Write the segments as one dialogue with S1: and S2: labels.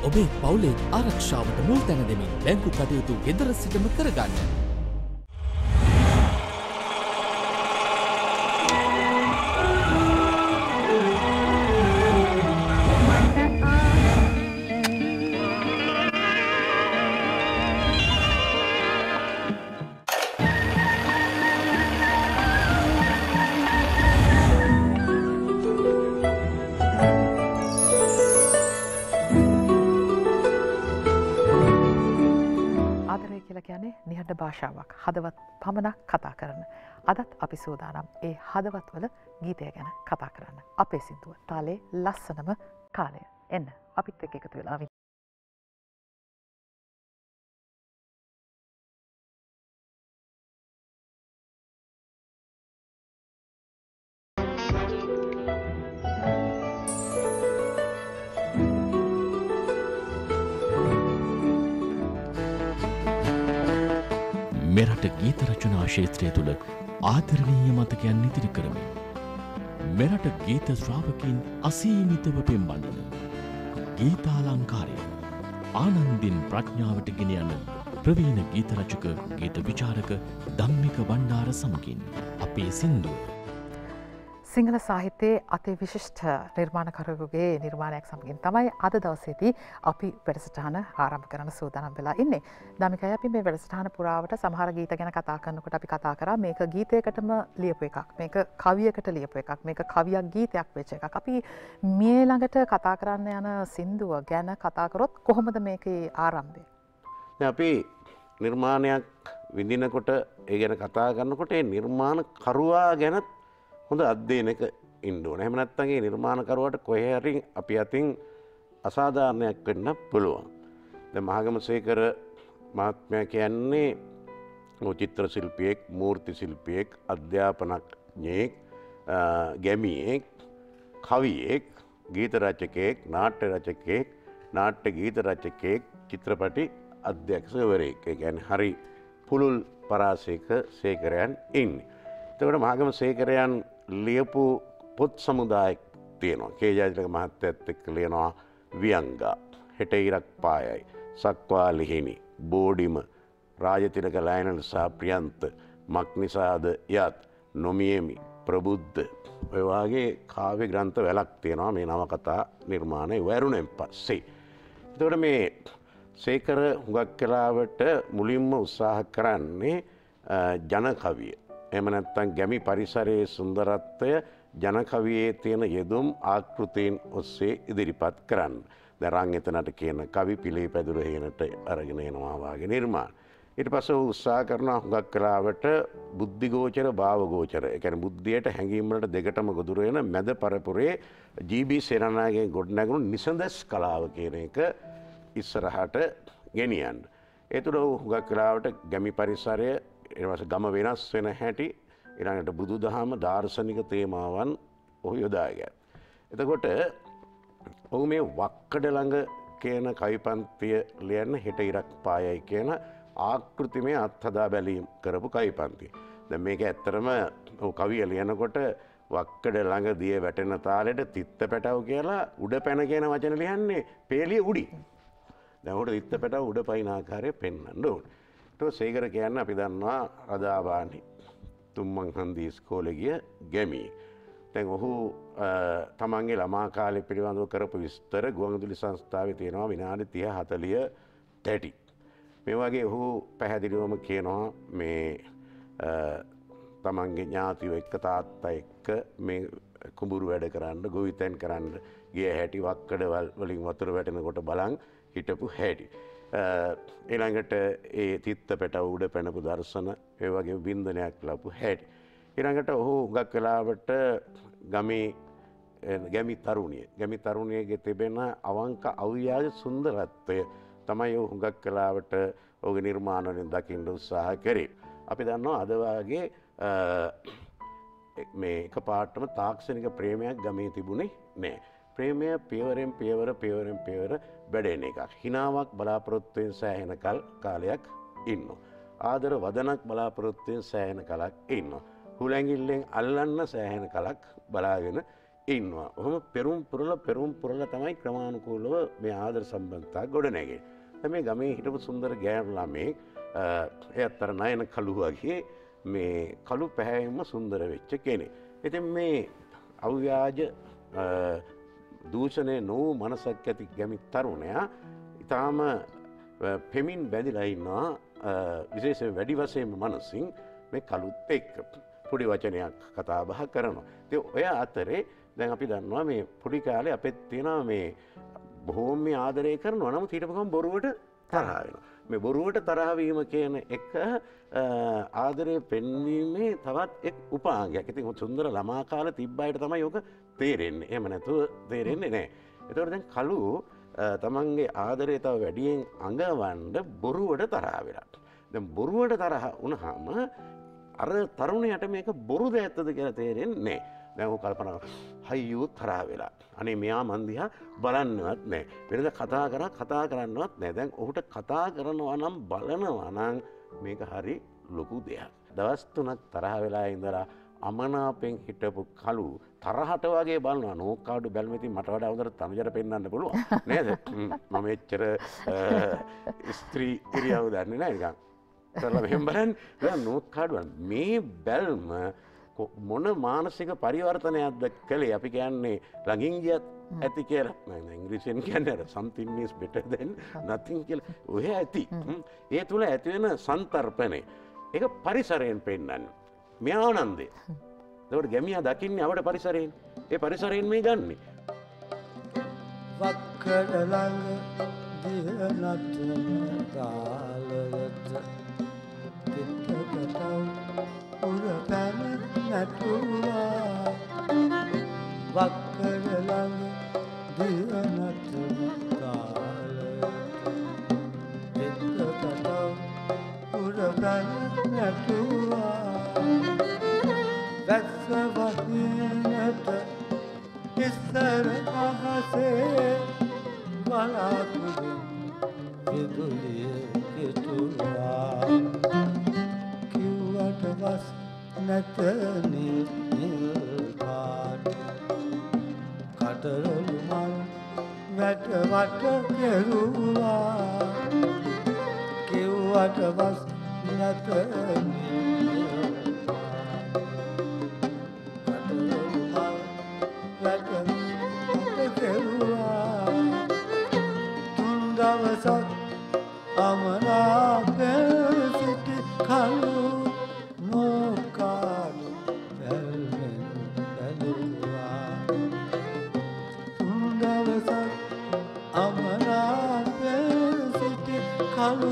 S1: ඔබේ පවුලේ ආරක්ෂාවට මුල් තැන දෙමින් බැංකු කටයුතු ගෙදර සිටම කරගන්න.
S2: නිහඬ භාෂාවක් හදවත් පමණක් කතා කරන. අදත් අපි සූදානම් ඒ හදවත්වල ගීතය ගැන කතා කරන්න. අපේ සින්දුව තාලේ ලස්සනම කාලය. එන්න අපිත් එක්ක එකතු වෙලා
S1: මෙරට ගීත රචනා ක්ෂේත්‍රය තුළ ආදරණීය මතකයන් ඉදිරි කරමින් මෙරට ගීත ශ්‍රාවකයන් අසීමිතව පෙම්බන්නන ගීතාලංකාරය ආනන්දින් ප්‍රඥාවට ගෙන යන ප්‍රවීණ ගීත රචක ගීත විචාරක ධම්මික බණ්ඩාර සමගින් අපේ සින්දුව
S2: සිංහල සාහිත්‍යයේ අති විශිෂ්ට නිර්මාණකරුවෙකුගේ නිර්මාණයක් සමගින් තමයි අද දවසේදී අපි වැඩසටහන ආරම්භ කරන්න සූදානම් වෙලා ඉන්නේ. ධම්මිකයි අපි මේ වැඩසටහන පුරාවට සමහර ගීත ගැන කතා කරනකොට අපි කතා කරා මේක ගීතයකටම ලියපු එකක්. මේක කවියකට ලියපු එකක්. මේක කවියක් ගීතයක් වෙච්ච එකක්. අපි මේ ළඟට කතා කරන්න යන සින්දුව ගැන කතා කරොත් කොහොමද මේකේ ආරම්භය?
S3: අපි නිර්මාණයක් විඳිනකොට ඒ ගැන කතා කරනකොට ඒ නිර්මාණකරුවා ගැන හොඳ අධ්‍යයනයක ඉන්න ඕන. එහෙම නැත්නම් ඒ නිර්මාණකරුවාට කොහේ හරි අපි අතින් අසාධාරණයක් වෙන්න පුළුවන්. දැන් මහගමසේකර මහත්මයා කියන්නේ චිත්‍ර ශිල්පියෙක්, මූර්ති ශිල්පියෙක්, අධ්‍යාපනඥයෙක්, ගැමියෙක්, කවියෙක්, ගීත රචකයෙක්, නාට්‍ය රචකයෙක්, නාට්‍ය ගීත රචකයෙක්, චිත්‍රපටි අධ්‍යක්ෂකවරයෙක්. ඒ කියන්නේ හරි පුළුල් පරාසයක සේකරයන් ඉන්නේ. එතකොට මහගම සේකරයන් ලියපු පොත් සමුදායක් තියෙනවා. කේ.ජයතිලක මහත්තයත් එක්ක ලියනවා වියංගා, හෙට ඉරක් පායයි, සක්වා ලිහිණි, බෝඩිම, රාජතිලක ලයනල් සහ ප්‍රියන්ත, මක්නිසාද යත්, නොමියෙමි, ප්‍රබුද්ධ ඔය වගේ කාව්‍ය ග්‍රන්ථ වැලක් තියෙනවා මේ නවකතා නිර්මාණය වැරුණෙන් පස්සේ. එතකොට මේ සේකර හුඟක් වෙලාවට මුලින්ම උත්සාහ කරන්නේ ජන කවිය. එහෙම නැත්නම් ගැමි පරිසරයේ සුන්දරත්වය ජනකවියේ තියෙන යෙදුම් ආකෘතීන් ඔස්සේ ඉදිරිපත් කරන්න. දැන් රන් එතනට කියන කවි පිළිපැදුර හේනට අරගෙන එනවා වාගේ නිර්මාණ. ඊට පස්සේ උත්සාහ කරනවා හුඟක් වෙලාවට බුද්ධිගෝචර භාවගෝචර. ඒ කියන්නේ බුද්ධියට හැඟීම් වලට දෙකටම ගොදුරු වෙන මැද පරපුරේ ජී.බී. සේනානායකගේ ගොඩනැගුණු නිසඳස් කලාව කියන එක ඉස්සරහට ගෙනියන්න. ඒ තුළ හුඟක් වෙලාවට ගැමි පරිසරය එවස ගම වෙනස් වෙන හැටි ඊළඟට බුදු දහම දාර්ශනික තේමාවන් ඔහු යොදාගත්. එතකොට ඔහු මේ වක්කඩ ළඟ කියන කවිපන්තිය ලියන්න හෙට ඉරක් පායයි කියන ආකෘතිමය අත්හදා බැලීම් කරපු කවිපන්තිය. දැන් මේක ඇත්තරම ඔහු කවිය ලියනකොට වක්කඩ ළඟ දිය වැටෙන තාලෙට තිත්ත පැටව කියලා උඩ පැන කියන වචන ලියන්නේ පේලිය උඩින්. දැන් උඩ තිත්ත පැටව උඩ පයින් ආකාරය පෙන්වන්න ඕනේ. සේකර කියන්න අපි දන්නවා රදාබානි තුම්මං හන්දී ඉස්කෝලේ ගිය ගැමි. දැන් ඔහු තමන්ගේ ළමා කාලය පිළිබඳව කරපු විස්තර ගුවන්විදුලි සංස්ථාවේ තියෙනවා විනාඩි 30 40 30. මේ වගේ ඔහු පැහැදිලිවම කියනවා මේ තමන්ගේ ඥාතියෝ එක්ක තාත්තා එක්ක මේ කුඹුරු වැඩ කරන්න ගොවිතැන් කරන්න ගිය හැටි වක්කඩවල් වලින් වතුර වැටෙනකොට බලන් හිටපු හැටි. ඊළඟට ඒ තිත්ත පැටව උඩ පැනපු දර්ශන ඒ වගේ බින්දනයක් ලැබු හැටි. ඊළඟට ඔහු හුඟක් වෙලාවට ගැමි තරුණියගේ තිබෙන අවංක අව්‍යාජ සුන්දරත්වය තමයි ඔහු හුඟක් වෙලාවට ඔහුගේ නිර්මාණ වලින් දකින්න උත්සාහ කරේ. අපි දන්නවා අද වාගේ මේ එකපාරටම තාක්ෂණික ප්‍රේමයක් ගමේ තිබුණේ නැහැ. ප්‍රේමය පියවරෙන් පියවර වැඩෙන එකක්. හිනාවක් බලාපොරොත්තුවෙන් සෑහෙන කාලයක් ඉන්නවා. ආදර වදනක් බලාපොරොත්තුවෙන් සෑහෙන කලක් ඉන්නවා. හුලැඟිල්ලෙන් අල්ලන්න සෑහෙන කලක් බලාගෙන ඉන්නවා. ඔහොම පෙරුම් පුරලා තමයි ක්‍රමානුකූලව මේ ආදර සම්බන්ධතා ගොඩ නැගෙන්නේ. දැන් මේ ගමේ හිටපු සුන්දර ගෑනු ළමෙක් එයත් අර නයන කළු වගේ මේ කළු පැහැයෙන්ම සුන්දර වෙච්ච කෙනෙක්. ඉතින් මේ අව්‍යාජ දූෂණය නොවූ මනසක් ඇති ගැමි තරුණයා ඊටාම පෙමින් බැඳිලා ඉන්නවා විශේෂයෙන් වැඩි වශයෙන්ම මනසින් මේ කළුත් එක්ක පොඩි වචනයක් කතා බහ කරනවා. ඉතින් ඔය අතරේ දැන් අපි දන්නවා මේ පොඩි කාලේ අපෙත් තියෙනවා මේ බොහෝම ආදරය කරනවා නමුත් ඊට පස්සේ බොරුවට තරහ වෙනවා. මේ බොරුවට තරහ වීම කියන එක ආදරය පෙන්වීමේ තවත් එක් උපාංගයක්. ඉතින් සුන්දර ළමා කාලේ තිබ්බායට තමයි ඔක තේරෙන්නේ. එහෙම නැතුව තේරෙන්නේ නැහැ. ඒතකොට දැන් කළු තමන්ගේ ආදරය තව වැඩියෙන් අඟවන්න බොරුවට තරහ වෙලා. දැන් බොරුවට තරහ වුණාම අර තරුණයට මේක බොරුද ඇත්තද කියලා තේරෙන්නේ නැහැ. දැන් ਉਹ කල්පනා හයියෝ තරහ වෙලා. අනේ මෙයා මන් දිහා බලන්නවත් නැහැ. වෙනද කතා කරන්නවත් නැහැ. දැන් ඔහුට කතා කරනවා නම් බලනවා නම් මේක හරි ලොකු දෙයක්. දවස් 3ක් තරහ වෙලා ඉඳලා අමනාපෙන් හිටපු කළු තරහට වගේ බලනවා. නෝකාඩු බැලුම ඉතින් මට වඩා හොඳට තනුජට පෙන්වන්න පුළුවන්. නේද? මම එච්චර ස්ත්‍රී ඉරියව් දන්නේ නැහැ නිකන්. කරලා මෙහෙම බලන්න. දැන් නෝකාඩු මේ බැල්ම මොන මානසික පරිවර්තනයක්ද කළේ අපි කියන්නේ ළඟින් ගියත් ඇති කියලා මම ඉංග්‍රීසියෙන් කියන්නේ something is better than nothing කියලා ඔය ඇති ඒ තුල ඇති වෙන සන්තරපණය ඒක පරිසරයෙන් පෙන්නන්නේ මේ ආනන්දේ ඒකට ගැමියා දකින්නේ අපේ පරිසරයෙන් ඒ පරිසරයෙන් මේ ගන්නෙ
S4: වක්කඩ ළඟ දිහනත් තාලයට පිටකටව උරපැන නැටුවා වක්කඩ ළඟ දිහනත් තාලයට පිටකටව උරපැන නැටුවා වැස්ස වහිනට ඉස්සර අහසේ බලාකුලින් විදුලිය කෙටුවා කිව්වට වස් නැත නිල් පාට කටරොළු මල් වැට වට කෙරුවා කිව්වට වස් නැත නිල් දවසක් අමනාපෙන් සිටි කළු නෝකාඩු බැල්මෙන් බැලුවා තුන් දවසක් අමනාපෙන් සිටි කළු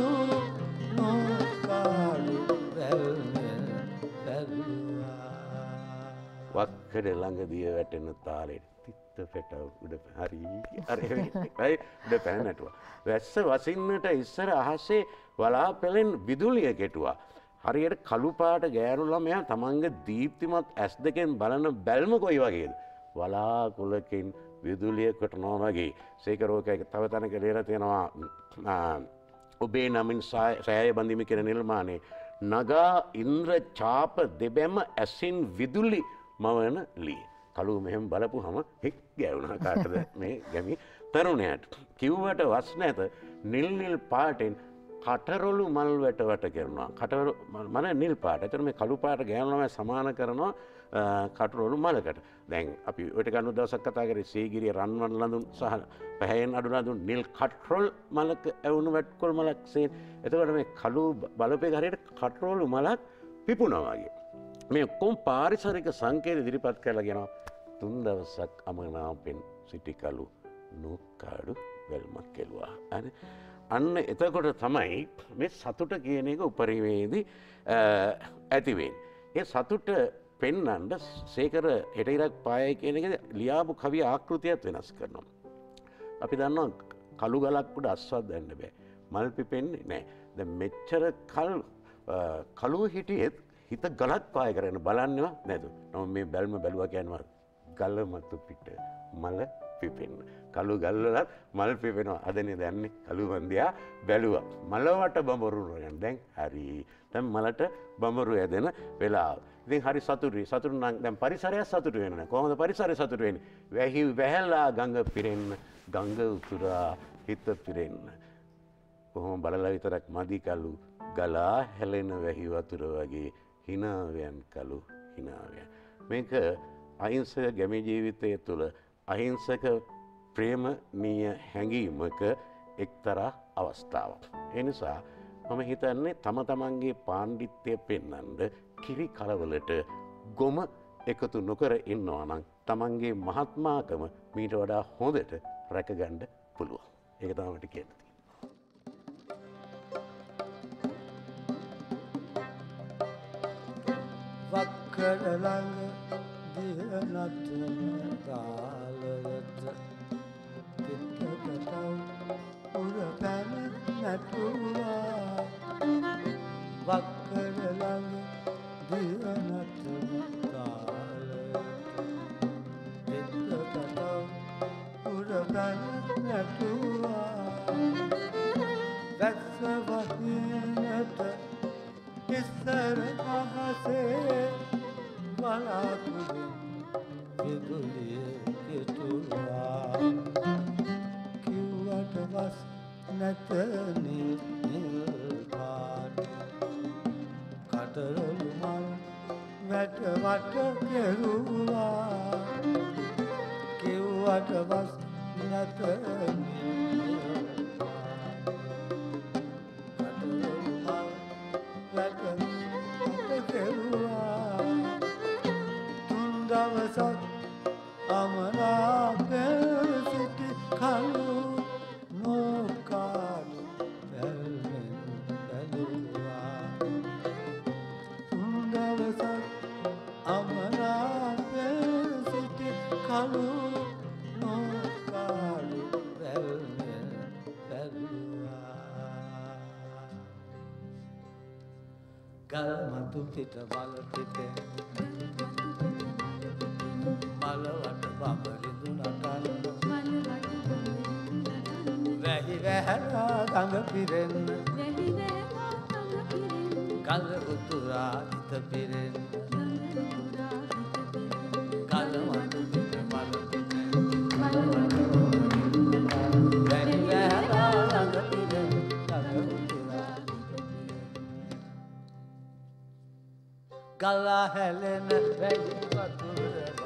S4: නෝකාඩු බැල්මෙන් බැලුවා
S3: වක්කඩ ළඟදී වැටෙන තාලෙට තිත්ත පෙටව උඩ හරි උඩ පැන නැටුවා. වැස්ස වසින්නට ඉස්සර අහසේ වලාපෙලෙන් විදුලිය කෙටුවා. හරියට කළු පාට ගෑනු ළමයා තමන්ගේ දීප්තිමත් ඇස් දෙකෙන් බලන බැල්ම කොයි වගේද? වලාකුළකින් විදුලිය කොටනවා වගේ. සේකරෝකේ තව තැනක ලියලා තියෙනවා ඔබේ නමින් සෑය බඳිමි කියන නිර්මාණේ නගා ඉන්ද්‍ර ඡාප දෙබැම ඇසින් විදුලි මවන ලී. කළු මෙහෙම බලපුවම හික් ගැවුණා කාටද මේ ගැමි තරුණයාට. කිව්වට වස් නැත නිල් පාටෙන් කටරොළු මල් වැට කරනවා. කටරොළු මන නිල් පාට. ඒතර මේ කළු පාට ගෑනුම සමාන කරනවා කටරොළු මලකට. දැන් අපි ඔය ටික අනුව දවසක් කතා කරේ සීගිරිය රන්වන් ලඳුන් සහ පැහැයෙන් අඩු ලඳුන් නිල් කටරොල් මලක ඇවුණු වැට්කොල් මලක් සේන. එතකොට මේ කළු බලපේ හරියට කටරොළු මලක් පිපුණා වගේ. මේ කොම් පාරිසරික සංකේත ඉදිරිපත් කරලා කියනවා තුන් දවසක් අමනාපෙන් සිටි කළු නෝකාඩු බැල්මක් කෙළුවා. අන්න එතකොට තමයි මේ සතුට කියන එක උපරිමේදී ඇති වෙන්නේ. ඒ සතුට පෙන්වන්න සේකර හෙට ඉරක් පායයි කියන එක ලියාපු කවිය ආකෘතියත් වෙනස් කරනවා. අපි දන්නවා කළු ගලක් උඩ අස්වත් දැන්න බෑ. මල් පිපෙන්නේ නැහැ. දැන් මෙච්චර කළු හිටියෙත් හිත ගලක් පාය කරගෙන බලන්නේවත් නැතු. නමුත් මේ බැල්ම බැලුවා කියනවා ගල මතු පිට මල පිපෙන්න. කළු ගල් වලත් මල් පිපෙනවා. අදනේ දැන්නේ කළු වන්දියා බැලුවා. මලවට බඹරු රයන් දැන් හරි. දැන් මලට බඹරු ඇදෙන වෙලාව. ඉතින් හරි සතුටුයි. සතුටු නම් දැන් පරිසරය සතුටු වෙනවා. කොහොමද පරිසරය සතුටු වෙන්නේ? වැහි වැහැලා ගඟ පිරෙන්න, ගඟ උතුරා හිත පිරෙන්න. කොහොම බලලා විතරක් මදි කලු ගලා හැලෙන වැහි වතුර වගේ හිනාවයන් කලු හිනාවයන්. මේක අහිංසක ගැමි ජීවිතය තුළ අහිංසක ප්‍රේමනීය හැඟීමක එක්තරා අවස්ථාවක්. ඒ නිසා මම හිතන්නේ තම තමන්ගේ පාණ්ඩිත්‍යය පෙන්වන්න කිරි කලවලට ගොම එකතු නොකර ඉන්නවා නම් තමන්ගේ මහත්මාකම මීට වඩා හොඳට රැකගන්න පුළුවන්. ඒක තමයි මට කියන්න තියෙන්නේ.
S4: වක්කඩ ළඟ දිහනතුන තාලයට පිටකටව උර පැන නැටුවා. වක්කඩ ළඟ දිහනතුන තාලයට පිටකටව උර පැන නැටුවා. වැස්ස වහිනට ඉස්සර අහසේ බලාකුළු විදුලිය කෙටුවා. කිව්වට වස් නැතනේ නිල් පාට කටරොළු මල් වැට වට කෙරුවා. කිව්වට වස් නැතනේ දවසක් අමනාපෙල් සිටි කලු නොකාඩු පැල්මෙන් බැලුවා. දවසක් අමනාපෙල් සිටි කලු නොකාඩු පැල්මෙන් බැලුවා. ගල්මතු පිට වල පිටේ මලවට බඹරිදු නටන්න වැහි වැහැලා ගඟ පිරෙන්න ගඟ උතුරා හිත පිරෙන්න ගල්මතු පිට මල වැහි වැහැලා ගඟ පිරෙන්න ගඟ උතුරා ගලා හැලෙන වැහි වතුර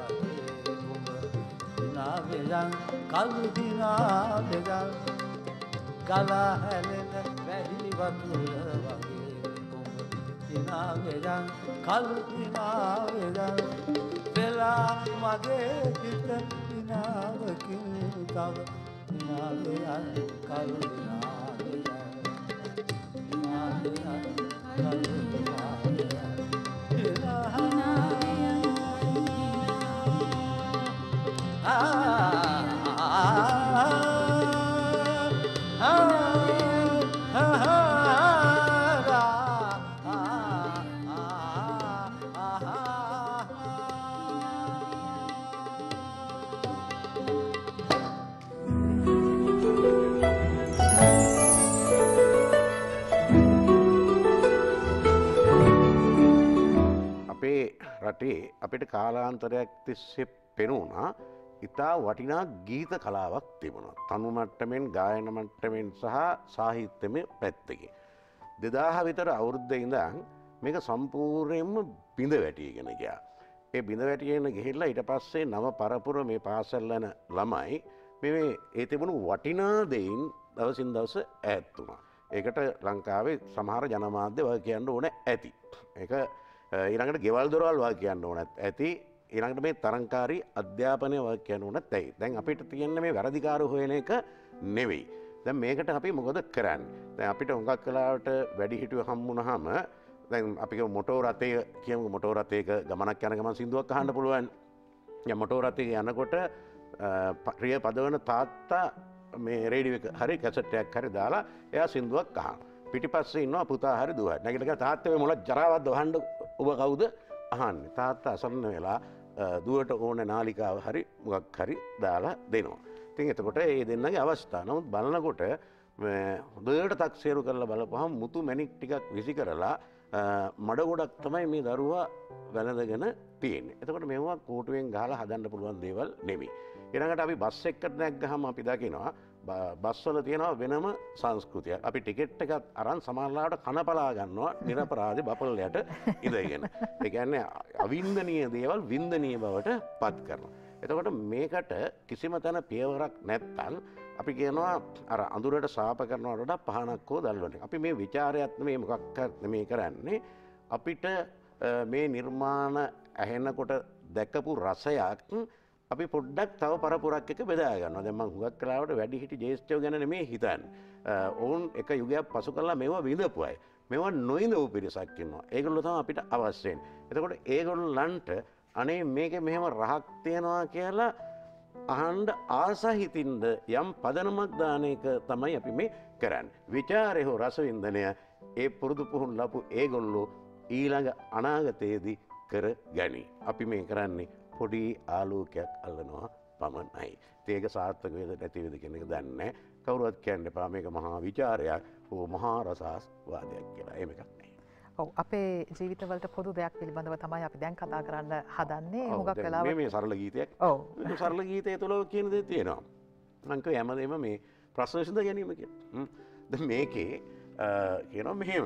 S4: වෙදන් කලු දිනා වෙදන් ගලා හැලෙන වැහි වතුර වගේ කොඹ දිනා වෙදන් කලු දිනා වෙදන් වෙලා මගේ හිත දිනාවකින් තව දිනා වෙදන් කලු දිනා වෙදන් දිනා වෙදන් කලු දිනා වෙදන්
S3: අපේ රටේ අපිට කාලාන්තරයක් තිස්සේ පෙනුණා ඉතා වටිනා ගීත කලාවක් තිබුණා. තනු මට්ටමින් ගායන මට්ටමින් සහ සාහිත්‍යමය පැත්තකින්. 2000 විතර අවුරුද්දේ ඉඳන් මේක සම්පූර්ණයෙන්ම බිඳ වැටිගෙන ගියා. ඒ බිඳ වැටිගෙන ගිහිල්ලා ඊට පස්සේ නව පරපුර මේ පාසල් යන ළමයි මේ ඒ තිබුණු වටිනා දෙයින් දවසින් දවස ඈත් වුණා. ඒකට ලංකාවේ සමහර ජනමාධ්‍ය වග කියන්න ඕන ඇති. ඒක ඊළඟට ගෙවල් දොරවල් වග කියන්න ඕන ඇති. ඊළඟට මේ තරංකාරී අධ්‍යාපනය වග කියන්න ඕන ඇති. දැන් අපිට තියෙන්නේ මේ වැරදිකාරු හොයන එක නෙවෙයි. දැන් මේකට අපි මොකද කරන්නේ? දැන් අපිට හුඟක් වෙලාවට වැඩිහිටියෝ හම්බුනහම දැන් අපි මොටෝ රථය කියමු මොටෝ රථයක ගමනක් යන ගමන් සින්දුවක් අහන්න පුළුවන්. දැන් මොටෝ රථයක යනකොට ප්‍රිය පදවන තාත්තා මේ රේඩියෝ එක හරි කැසට් එකක් හරි දාලා එයා සින්දුවක් අහනවා. පිටිපස්සේ ඉන්නවා පුතා හරි දුව. නැගිටලා තාත්තා මේ මොන ජරාවක්ද වහන්න ඔබ කවුද අහන්නේ? තාත්තා අසන්න වෙලා දුවට ඕන නාලිකාව හරි මොකක් හරි දාලා දෙනවා. ඉතින් එතකොට මේ දෙන්නගේ අවස්ථාව. නමුත් බලනකොට හොඳට තක්සේරු කරලා බලපුවහම මුතු මැණික් ටිකක් විසි කරලා මඩ ගොඩක් තමයි මේ දරුවා වැළඳගෙන තියෙන්නේ. එතකොට මේවා කෝටුවෙන් ගහලා හදන්න පුළුවන් දේවල් නෙමෙයි. ඊළඟට අපි බස් එකකට නැග්ගහම අපි දකිනවා බස්වල තියෙනවා වෙනම සංස්කෘතියක්. අපි ටිකට් එකක් අරන් සමහරවිට කනපලා ගන්නවා නිරපරාධ බපල්ලයට ඉඳගෙන. ඒ කියන්නේ අවින්දනීය දේවල් වින්දනීය බවට පත් කරනවා. එතකොට මේකට කිසිම තැන පියවරක් නැත්තම් අපි කියනවා අර අඳුරට ශාප කරනවට වඩා පහනක් හෝ දැල්වන්නේ. අපි මේ ਵਿਚාරයත් මේ මොකක්වත් නෙමෙයි කරන්නේ. අපිට මේ නිර්මාණ ඇහෙනකොට දැකපු රසයක් අපි පොඩ්ඩක් තව පරපුරක් එක බෙදා ගන්නවා. දැන් මම හුඟක් කලාවට වැඩිහිටි ජ්‍යෙෂ්ඨයෝ ගැන නෙමෙයි හිතන්නේ. ඔවුන් එක යුගයක් පසු කරලා මේවා විඳපු අය. මේවා නොවිඳපු පිරිසක් ඉන්නවා. ඒගොල්ලෝ තමයි අපිට අවශ්‍ය වෙන්නේ. එතකොට ඒගොල්ලන්ට අනේ මේකේ මෙහෙම රහක් තියනවා කියලා අහන්න ආසහිතින්ද යම් පදනමක් දාන එක තමයි අපි මේ කරන්නේ. විචාරේ හෝ රසවින්දනය ඒ පුරුදු පුහුණු ලපු ඒගොල්ලෝ ඊළඟ අනාගතයේදී කර ගනි. අපි මේ කරන්නේ පොඩි ආලෝකයක් අල්ලනවා පමණයි. ඒක සාර්ථක වේද නැති වේද කියන එක දන්නේ නැහැ. කවුරුවත් කියන්න එපා මේක මහා විචාරයක් හෝ මහා රසාස්වාදයක් කියලා. එහෙම එකක් නැහැ.
S2: ඔව් අපේ ජීවිතවලට පොදු දෙයක් පිළිබඳව තමයි අපි දැන් කතා කරන්න හදන්නේ. හුඟක් වෙලාවට
S3: මේ සරල ගීතයක්.
S2: ඔව්.
S3: සරල ගීතය තුළ කියන දේ තියෙනවා. මම කිය හැමදේම මේ ප්‍රශ්න විසඳ ගැනීම කියලා. දැන් මේකේ කියනවා මෙහෙම.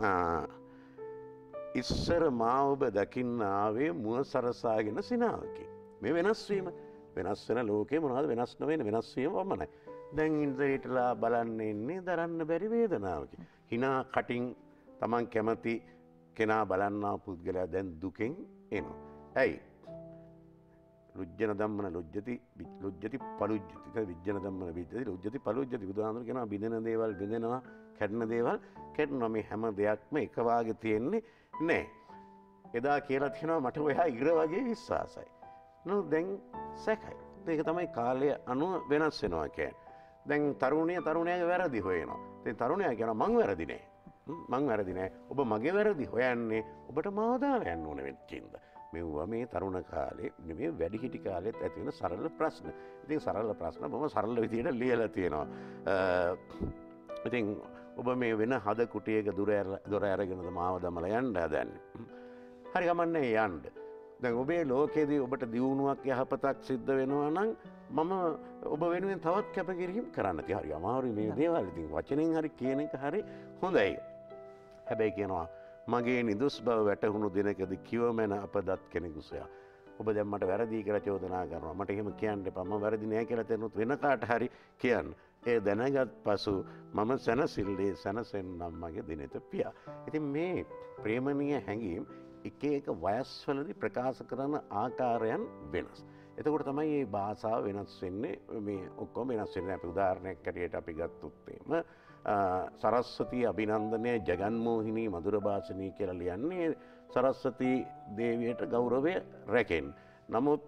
S3: ඉස්සර මා ඔබ දකින්න ආවේ මුව සරසාගෙන සිනාවකි. මේ වෙනස් වීම වෙනස් වෙන ලෝකේ මොනවද වෙනස් නොවෙන වෙනස් වීම වමනයි. දැන් ඉන්ද්‍රියටලා බලන්න ඉන්නේ දරන්න බැරි වේදනාවකි. hina කටින් තමන් කැමති කෙනා බලන්නා පුද්ගලයා දැන් දුකෙන් එනවා. ඇයි? ලුජ්ජන ධම්මන ලුජ්ජති පලුජ්ජති. විජ්ජන ධම්මන විජ්ජති ලුජ්ජති පලුජ්ජති. බුදුහාමුදුරු කියනවා බිඳෙන දේවල් බිඳෙනවා, කැඩෙන දේවල් කැඩෙනවා. මේ හැම දෙයක්ම එක වාගේ තියෙන්නේ නෑ. එදා කියලා තියෙනවා මට ඔයා ඉර වගේ විශ්වාසයි. නෝ දැන් සැකයි. ඒක තමයි කාලය අනුව වෙනස් වෙනවා කියන්නේ. දැන් තරුණයාගේ වැරදි හොයනවා. ඉතින් තරුණයා කියනවා මං වැරදි නෑ. මං වැරදි නෑ. ඔබ මගේ වැරදි හොයන්නේ ඔබට මාව දාලා යන්න ඕන වෙච්චින්ද. මෙවුවා මේ තරුණ කාලේ නෙමෙයි වැඩිහිටි කාලෙත් ඇති වෙන සරල ප්‍රශ්න. ඉතින් සරල ප්‍රශ්න බොහොම සරල විදිහට ලියලා තියෙනවා. ඉතින් ඔබ මේ වෙන හද කුටියක දොර අරගෙනද මාව දමලා යන්න හදන්නේ. හරි ගමන්නේ යන්න. දැන් ඔබේ ලෝකයේදී ඔබට දියුණුවක් යහපතක් සිද්ධ වෙනවා නම් මම ඔබ වෙනුවෙන් තවත් කැපකිරීම කරන්න තියෙනවා. හරි අමාරුයි මේ දේවල්. ඉතින් වචනෙන් හරි කියන එක හරි හොඳයි. හැබැයි කියනවා මගේ නිදුස් බව වැටහුණු දිනකදී කිවමන අපදත් කෙනෙකු සොයා. ඔබ දැන් මට වැරදි කියලා චෝදනා කරනවා. මට එහෙම කියන්න එපා. මම වැරදි නෑ කියලා තේරුනොත් වෙන කාට හරි කියන්න. ඒ දැනගත් පසු මම සැනසෙල්ලේ සැනසෙන්නම් මගේ දිනෙත පියා. ඉතින් මේ ප්‍රේමණීය හැඟීම් එක එක වයස්වලදී ප්‍රකාශ කරන ආකාරයන් වෙනස්. එතකොට තමයි මේ භාෂාව වෙනස් වෙන්නේ. මේ ඔක්කොම වෙනස් වෙන්නේ. අපි උදාහරණයක් ඇටියට අපි ගත්තොත් එහෙම සරස්වතී අභිනන්දනය ජගන්මෝහිනී මధుර භාෂණී කියලා ලියන්නේ සරස්වතී දේවියට ගෞරවය රැකෙන්න. නමුත්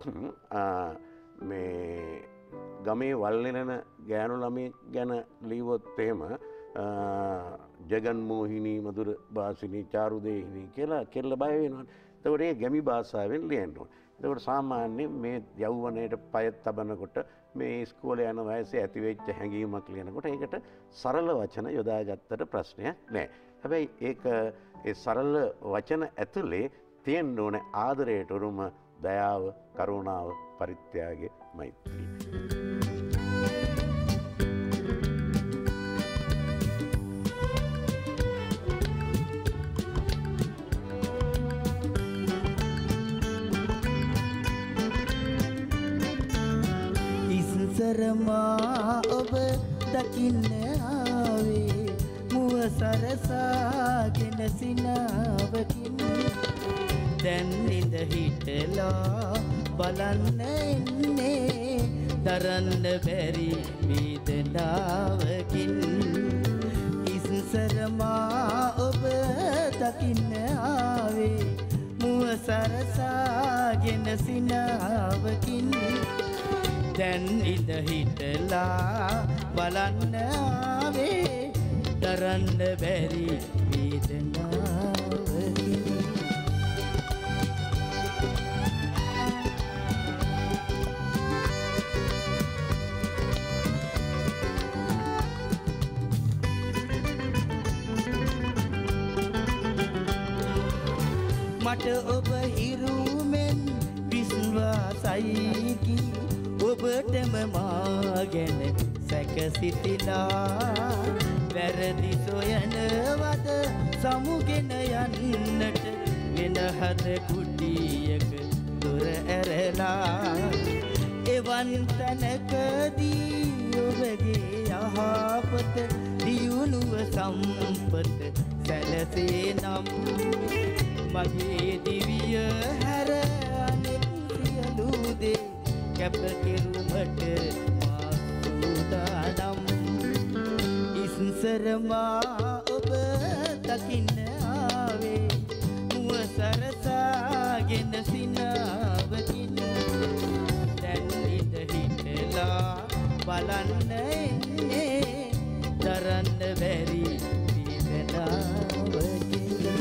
S3: මේ ගමේ වල්ලෙනන ගෑනු ළමයෙක් ගැන ලියුවොත් එහෙම ජගන්මෝහිනී මధుර භාෂණී චාරුදේහිනී කියලා කෙල්ල බය වෙනවා. එතකොට ඒ ගැමි භාෂාවෙන් ලියන්න ඕනේ. එතකොට සාමාන්‍යයෙන් මේ යෞවනයේට පය තබනකොට මේ ඉස්කෝලේ යන වයසේ ඇතිවෙච්ච හැඟීමක් ලියනකොට ඒකට සරල වචන යොදාගත්තට ප්‍රශ්නයක් නැහැ. හැබැයි ඒක ඒ සරල වචන ඇතුලේ තියෙන්න ඕනේ ආදරයට උරුම දයාව, කරුණාව, පරිත්‍යාගය, මෛත්‍රිය.
S5: සරමා ඔබ දකින්න ආවේ මුව සරසාගෙන සිනාවකින් දැන් ඉඳ හිටලා බලන්න එන්නේ දරන්න බැරි වේදනාවකින් ඉස්සරමා ඔබ දකින්න ආවේ මුව සරසාගෙන සිනාවකින් දැන් ඉඳ හිටලා බලන්න ආවේ දරන්න බැරි වේදනාවකින් මට ඔබ හිරුමෙන් විශ්වාසයි කී ඔබටම මා ගැන සැකසිතිලා වැරදි සොයනවද සමුගෙන යන්නට වෙනහද කුටියක දොර ඇරලා එවන් තැනකදී ඔබගේ යහපත දියුණුව සම්පත සැලසේ නම් මගේ දිවිය හැර අනෙක් සියලු දේ කැප කෙරුමට මා සූදානම් ඉස්සර මා ඔබ දකින්න ආවේ මුව සරසාගෙන සිනාවකින් දැන් ඉඳ හිටලා බලන්න එන්නේ දරන්න බැරි වේදනාවකින්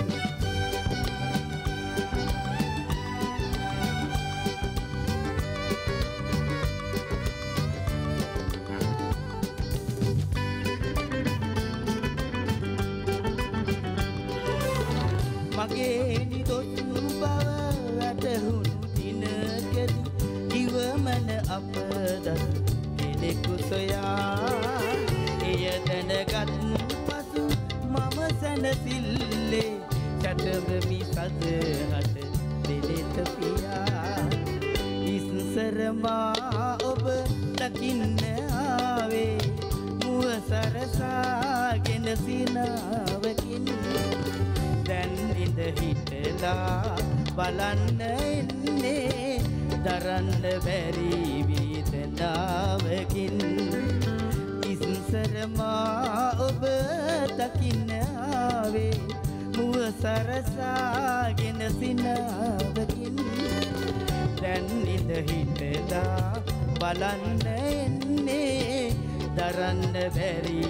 S5: මගේ නිදොස් බව වැටහුණු දිනකදී ඉවමන අපදත් කෙනෙකු සොයා එය දැනගත් පසු මම සැනසිල්ලේ සැතවමි සදහට දෙලෙත පියා ඉස්සර මා ඔබ දකින්න ආවේ මුව සරසාගෙන සිනාවකින් දැන් ඉඳ හිටලා බලන්න එන්නේ දරන්න බැරි වේදනාවකින් ඉස්සර මා ඔබ දකින්න ආවේ මුව සරසාගෙන සිනාවකින් දැන් ඉඳ හිටලා බලන්න එන්නේ දරන්න බැරි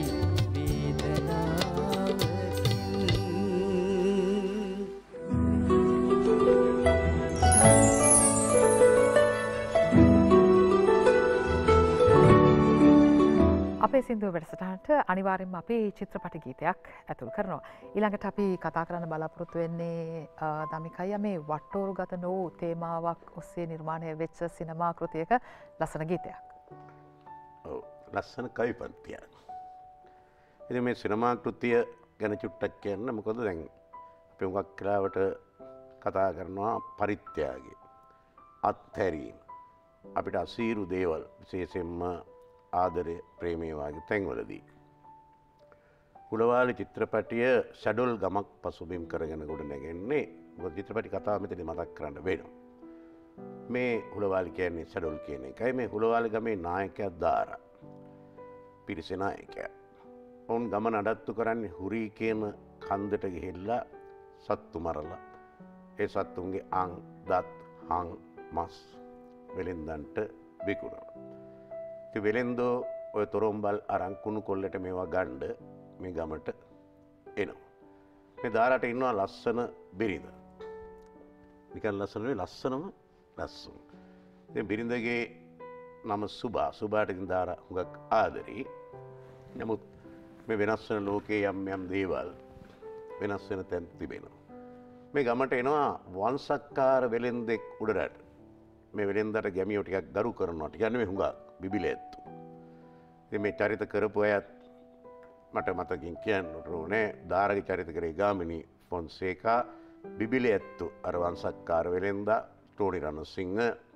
S2: අපේ සින්දුව වැඩසටහනට අනිවාර්යෙන්ම අපේ චිත්‍රපට ගීතයක් ඇතුල් කරනවා. ඊළඟට අපි කතා කරන්න බලාපොරොත්තු වෙන්නේ දමිකයි මේ වට්ටෝරු ගත නොවූ තේමාවක් ඔස්සේ නිර්මාණය වෙච්ච සිනමා කෘතියක ලස්සන ගීතයක්.
S3: ඔව් ලස්සන කවි පන්තියක්. ඉතින් මේ සිනමා කෘතිය ගැන චුට්ටක් කියන්න. මොකද දැන් අපි හුඟක් කාලවට කතා කරනවා පරිත්‍යාගය, අත්හැරීම, අපිට අසීරු දේවල් විශේෂයෙන්ම ආදරය ප්‍රේමය වගේ තැන්වලදී. හුලවාලි චිත්‍රපටිය ෂැඩොල් ගමක් පසුබිම් කරගෙන ගොඩ නැගෙන්නේ. මොකද චිත්‍රපටි කතාව මෙතන මතක් කරන්න වෙනවා. මේ හුලවාලි කියන්නේ ෂැඩොල් කියන එකයි. මේ හුලවාලි ගමේ නායකයා දාරා. පිරිසේ නායකයා. ඔවුන් ගම නඩත්තු කරන්නේ හුරී කියන කන්දට ගිහිල්ලා සත්තු මරලා ඒ සත්තුන්ගේ අං, දත්, හං, මස් වෙලෙන්දන්ට විකුණනවා. ඉතින් වෙලෙන්දෝ ඔය තොරොම්බල් අරන් කුණු කොල්ලට මේවා ගන්න මේ ගමට එනවා. මේ දාරාට ඉන්නවා ලස්සන බිරිඳ. නිකන් ලස්සන නෙවෙයි ලස්සනම ලස්සන. ඉතින් බිරිඳගේ නම සුබා. සුබාට ඉතින් දාරා හුඟක් ආදරේ. නමුත් මේ වෙනස් වෙන ලෝකයේ යම් යම් දේවල් වෙනස් වෙන තැන් තිබෙනවා. මේ ගමට එනවා වංශක්කාර වෙලෙන්දෙක් උඩරට. මේ වෙලෙන්දට ගැමියෝ ටිකක් ගරු කරනවා. ටිකක් නෙමෙයි හුඟක් බිබිලෙත්තු. ඉතින් මේ චරිත කරපු අයත් මට මතකින් කියන්න ඕනේ. දාරගේ චරිත කරේ ගාමිණී ෆොන්සේකා, බිබිලෙත්තු අර වංශක්කාර වෙලෙන්දා, ටෝනි රණසිංහ,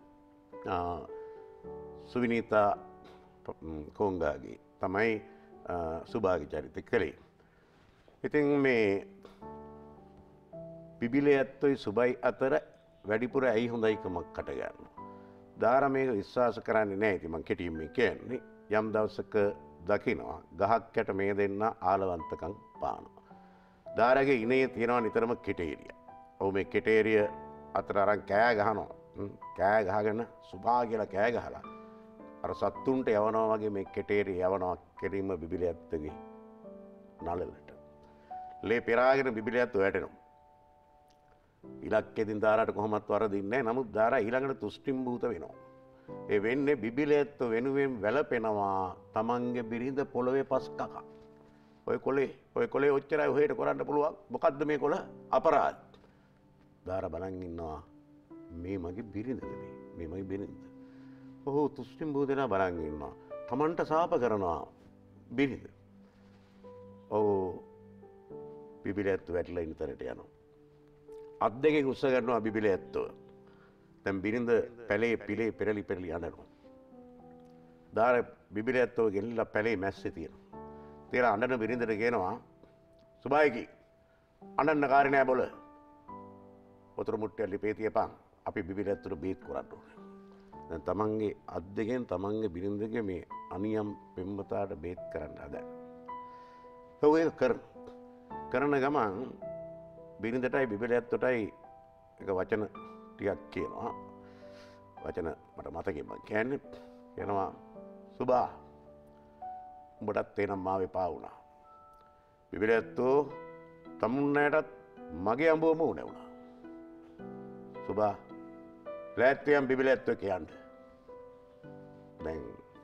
S3: සුවිනීතා කොංගාගේ තමයි සුභාගේ චරිත කළේ. ඉතින් මේ බිබිලෙත්තුයි සුබයි අතර වැඩිපුර ඇයි හොඳයිකමක් කට ගන්නවා. දාර මේක විශ්වාස කරන්නේ නැහැ. ඉතින් මං කෙටියෙන් මේ කියන්නේ යම් දවසක දකිනවා ගහක් යට මේ දෙන්න ආලවන්තකම් පානවා. දාරගේ ඉනේ තියෙනවා නිතරම කෙටේරිය. ඔව් මේ කෙටේරිය අතර අරන් කෑ ගහනවා. කෑ ගහගෙන සුභා කියලා කෑ ගහලා අර සත්තුන්ට යවනවා වගේ මේ කෙටේරිය යවනවා කෙලින්ම බිබිලෙත්තුගේ නළලට. ලේ පෙරාගෙන බිබිලෙත්තු වැටෙනවා. ඉලක්කෙදින් දාරාට කොහොමත් වරදින්නේ නැහැ. නමුත් දාරා ඊළඟට තුෂ්ටිම්භූත වෙනවා. ඒ වෙන්නේ බිබිලෙත්තු වෙනුවෙන් වැළපෙනවා තමන්ගේ බිරිඳ පොළවේ පස් කකා. ඔය කොලේ ඔච්චරයි ඔහෙට කරන්න පුළුවන්. මොකද්ද මේ කොල? අපරාධ. දාර බලන් ඉන්නවා මේ මගේ බිරිඳද මේ මගේ බිරිඳ. ඔහු තුෂ්ටිම් බෝධනා බලන් ඉන්නවා. තමන්ට සාප කරනවා බිරිඳ. ඔව් බිබිලැත්තු වැටලා ඉන්න තැනට යනවා. අත් දෙකෙන් උස්ස ගන්නවා බිබිලැත්තුව. දැන් බිරිඳ පැලේ පිලේ පෙරලි පෙරලි අඬනවා. දාර බිබිලැත්තුව ගෙනිලා පැලේ මැස්සේ තියෙනවා. තියලා අඬන බිරිඳට කියනවා සුභායිකි අඬන්න කාරේ නෑ බොල. වතුර මුට්ටියක් ලිපේ තියපන්. අපි බිබිලැත්තුවට බේත් කරන්න ඕනේ. දැන් තමන්ගේ අත් දෙකෙන් තමන්ගේ බිරිඳගේ මේ අනියම් පෙම්වතාට බේත් කරන්න හදන. ඔව් ඒක කරන ගමන් බිරිඳටයි බිබිලැත්තුවටයි එක වචන ටිකක් කියනවා. වචන මට මතකෙ මම කියන්නේ කියනවා සුභා උඹටත් එනම් මාව එපා වුණා. බිබිලැත්තෝ තමුන්නයටත් මගේ අඹුවම උනේ වුණා. සුභා ලෑස්තියම් බිබිලැත්තෝ කියන්න. දැන්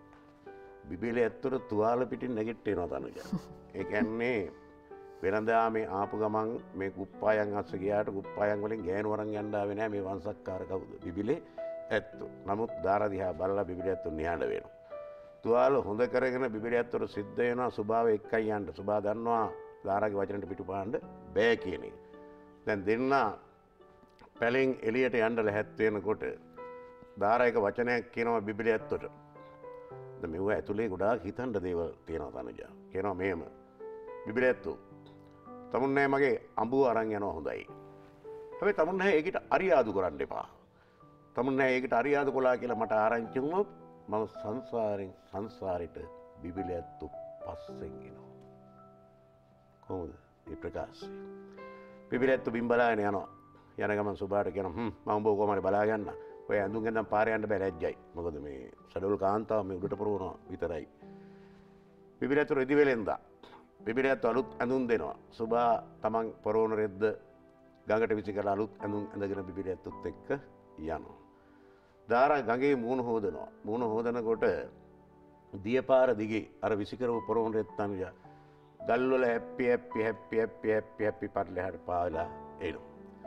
S3: බිබිලැත්තොට තුවාල පිටින් නැගිටිනවා තනක. ඒ කියන්නේ වෙනදා මේ ආපු ගමන් මේ කුප්පායන් අස්ස ගියාට කුප්පායන් වලින් ගෑනු වරන් යන්න ආවේ නැහැ මේ වංශක්කාර කවුද? බිබිලේ ඇත්තෝ. නමුත් දාර දිහා බලලා බිබිලැත්තෝ නිහඬ වෙනවා. තුවාල හොඳ කරගෙන බිබිලැත්තොට සිද්ධ වෙනවා සුභාව එක්කයි යන්න. සුභා දන්නවා දාරාගේ වචනට පිටුපාන්න බෑ කියන එක. දැන් දෙන්න පැලෙන් එළියට යන්න ලැහැත් වෙනකොට දාරා එක වචනයක් කියනවා බිබිලැත්තොට. දැන් මෙව ඇතුලේ ගොඩාක් හිතන්න දේවල් තියෙනවා තනජා. කියනවා මෙහෙම බිබිලැත්තෝ තමුන්නේ මගේ අඹුව අරන් යනවා හොඳයි. හැබැයි තමුන්නේ ඒකට අරියාදු කරන්න එපා. තමුන්නේ ඒකට අරියාදු කළා කියලා මට ආරංචි වුණොත් මම සංසාරෙට බිබිලැත්තු පස්සෙන් එනවා. කොහොමද මේ ප්‍රකාශය? බිබිලැත්තු බිම් බලාගෙන යනවා. යන ගමන් සුභාට කියනවා මම උඹව කොහමද බලාගන්න. ඔය ඇඳුම් ගෙන්දන් පාරේ යන්න බෑ ලැජ්ජයි. මොකද මේ සඩොල් කාන්තාව මේ උඩට පුරවනවා විතරයි. බිබිලැත්තු රෙදි වෙලෙන්දා. බිබිලැත්තු අලුත් ඇඳුම් දෙනවා. සුභා තමන් පොරවන රෙද්ද ගඟට විසි කරලා අලුත් ඇඳුම් ඇඳගෙන බිබිලැත්තුත් එක්ක යනවා. දාරා ගඟේ මූණ හොදනවා. මූණ හොදනකොට දියපාර දිගේ අර විසිකරව පොරොන් රෙත්තන්ය ගල්වල හැප්පි පටලෙහාට පාවලා එනවා.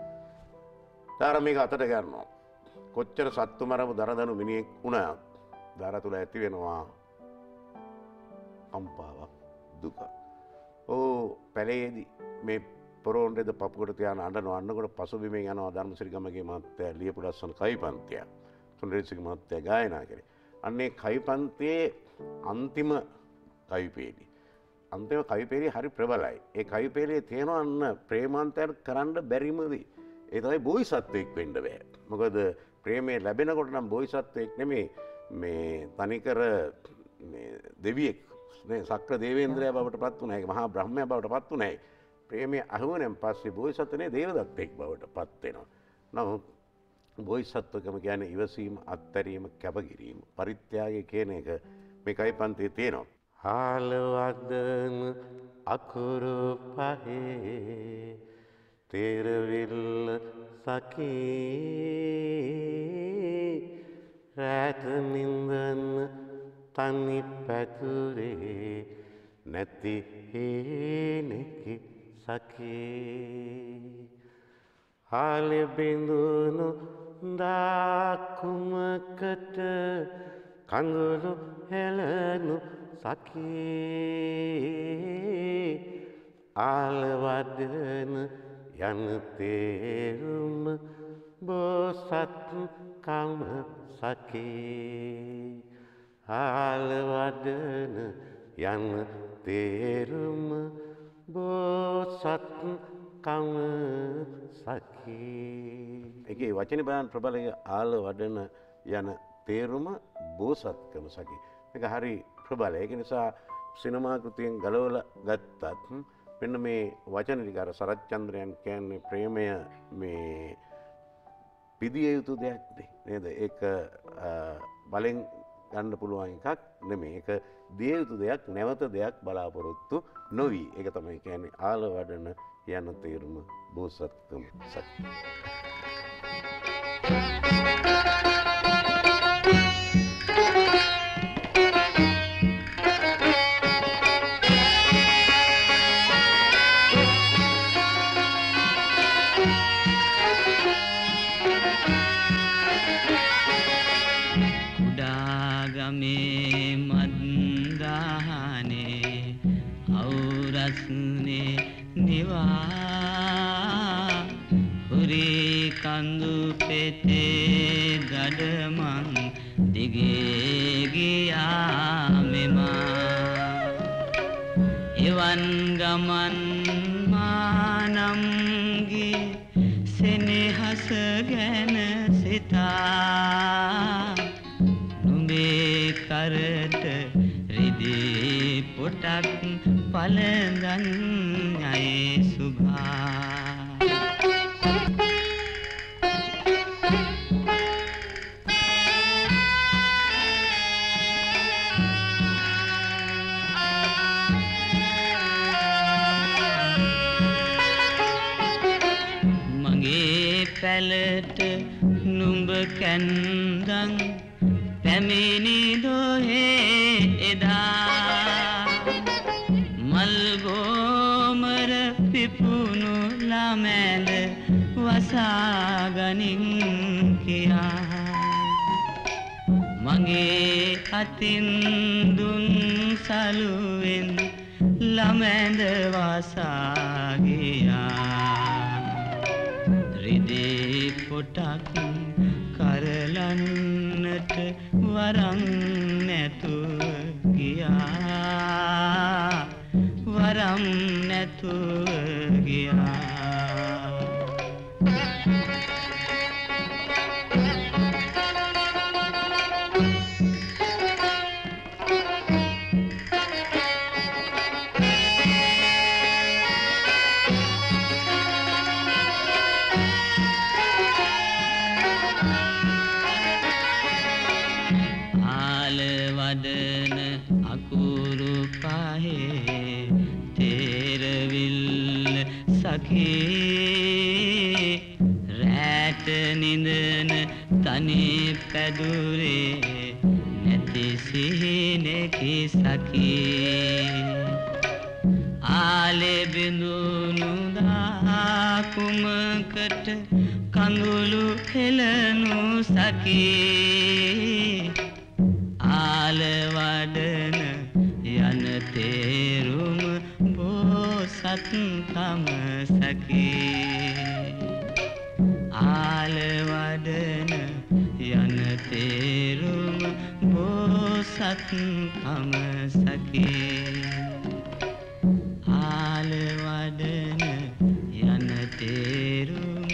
S3: දාරා මේක අතට ගන්නවා. කොච්චර සත්තු මරපු දරදනු මිනිහෙක් වුණත් දාරා තුල ඇති වෙනවා කම්පාවක් දුක. පැලේදී මේ පොරොන් රෙද්ද පපුවට තියාන අඬනවා. අඬනකොට පසුබිමෙන් යනවා ධර්මසිරි ගමගේ මහත්තයා ලියපු ලස්සන කවිපන්තියක්. සුන්දරසිංහ මහත්තයා ගායනා කරේ. අන්නේ කවිපන්තියේ අන්තිම කවිපේළි. අන්තිම කවිපේළි හරි ප්‍රබලයි. ඒ කවිපේළියේ තියෙනවා අන්න ප්‍රේමාන්තයන් කරන්න බැරිමදී. ඒ තමයි බෝසත්වෙක් වෙන්න බෑ. මොකද ප්‍රේමය ලැබෙනකොට නම් බෝසත්වෙක් නෙමෙයි මේ තනිකර මේ දෙවියෙක් නේ සක්‍ර දේවේන්ද්‍රයා බවට පත් වුණා. ඒක මහා බ්‍රහ්මයා බවට පත් වුණා. ප්‍රේමය අහුවෙනෙන් පස්සේ බෝසත්වනේ දේවදත්තෙක් බවට පත් වෙනවා. නමුත් බෝසත්වකම කියන්නේ ඉවසීම, අත්හැරීම, කැපකිරීම, පරිත්‍යාගය කියන එක මේ කවිපන්තියේ තියෙනවා. හාලවදන අකුරු පහේ තෙරවිල් සකී රැත නින්දන තනි පැතුරේ නැති හේනෙකි සකී හාලෙ බිඳුණු දාකුමකට කඳුළු හෙළනු සකී ආලවදන යන තේරුම බෝසත් කම සකී ආලවදන යන තේරුම බෝසත් කම සකී. ඒකේ වචනේ බලන්න ප්‍රබලයි. ආලවදන යන තේරුම බෝසත්කම සකී. මේක හරි ප්‍රබලයි. ඒක නිසා සිනමා කෘතියෙන් ගලවලා ගත්තත් මෙන්න මේ වචන ටික අර සරච්චන්ද්‍රයන් කියන්නේ ප්‍රේමය මේ පිදිය යුතු දෙයක් නේද? ඒක බලෙන් ගන්න පුළුවන් එකක් නෙමෙයි. ඒක දිය යුතු දෙයක්, නැවත දෙයක් බලාපොරොත්තු නොවි. ඒක තමයි කියන්නේ ආලවඩන යන තේරුම බෝසත්කම සත්‍ය.
S5: මස්නේ නිවා හුරි කඳු පෙතේ දඩමන් දිගේ ගියා මෙමා එවන් ගමන් මානම්ගේ සෙනෙහස ගැන සිතා නුඹේ කරට රිදී පොටක් පළඳන් යයි සුභා පැලට නුඹ කැන්දන් පැමිණි දොහේ එදා මල්ගෝමර පිපුණු ළමැල වසාගනින් කියා මගේ අතින් දුන් සලුවෙන් ළමැඳ වසා ගියා රිදී පොටක් කරලන්නට වරන් නැතුව ගියා වරම් නැතුව ගියා රැට නිදන තනි පැදුරේ නැති සිහිනෙකි සකී ආලේ බිඳුණු දාකුමකට කඳුළු හෙලනු සකී ආල වඩන යන තේරුම බෝසත්කම සකී ආල වඩන යන තේරුම බෝසත්කම සකී ආල වඩන යන තේරුම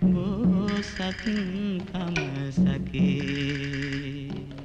S5: බෝසත්කම සකී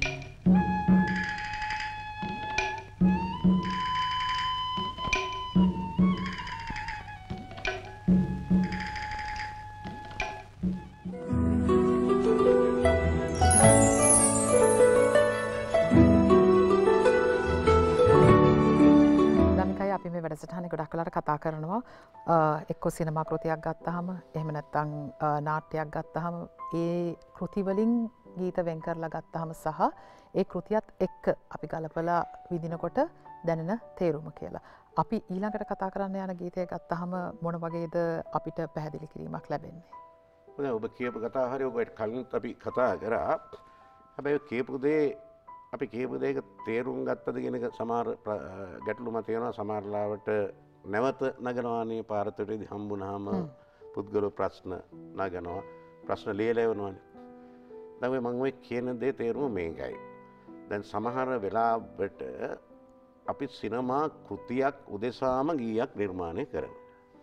S2: වැඩසටහන ගොඩක් වෙලාට කතා කරනවා එක්කෝ සිනමා කෘතියක් ගත්තාම එහෙම නැත්නම් නාට්‍යයක් ගත්තාම ඒ කෘති වලින් ගීත වෙන් කරලා ගත්තාම සහ ඒ කෘතියත් එක්ක අපි ගලපලා විඳිනකොට දැනෙන තේරුම කියලා. අපි ඊළඟට කතා කරන්න යන ගීතය ගත්තාම මොන වගේද අපිට පැහැදිලි කිරීමක් ලැබෙන්නේ?
S3: දැන් ඔබ කියපු කතාව හරිය ඔබට කලින් අපි කතා කරා. හැබැයි කියපු දේ අපි කියපු දෙයක තේරුම් ගත්තද කියන එක සමහර ගැටලුම තියෙනවා. සමහර ලාවට නැවත නගනවානේ පාරතරේදී හම්බුනහම පුද්ගල ප්‍රශ්න නගනවා. ප්‍රශ්න ලියලා එවනවානේ. දැන් මම ඔය කියන දේ තේරුම මේකයි. දැන් සමහර වෙලාවට අපි සිනමා කෘතියක් උදෙසාම ගීයක් නිර්මාණය කරනවා.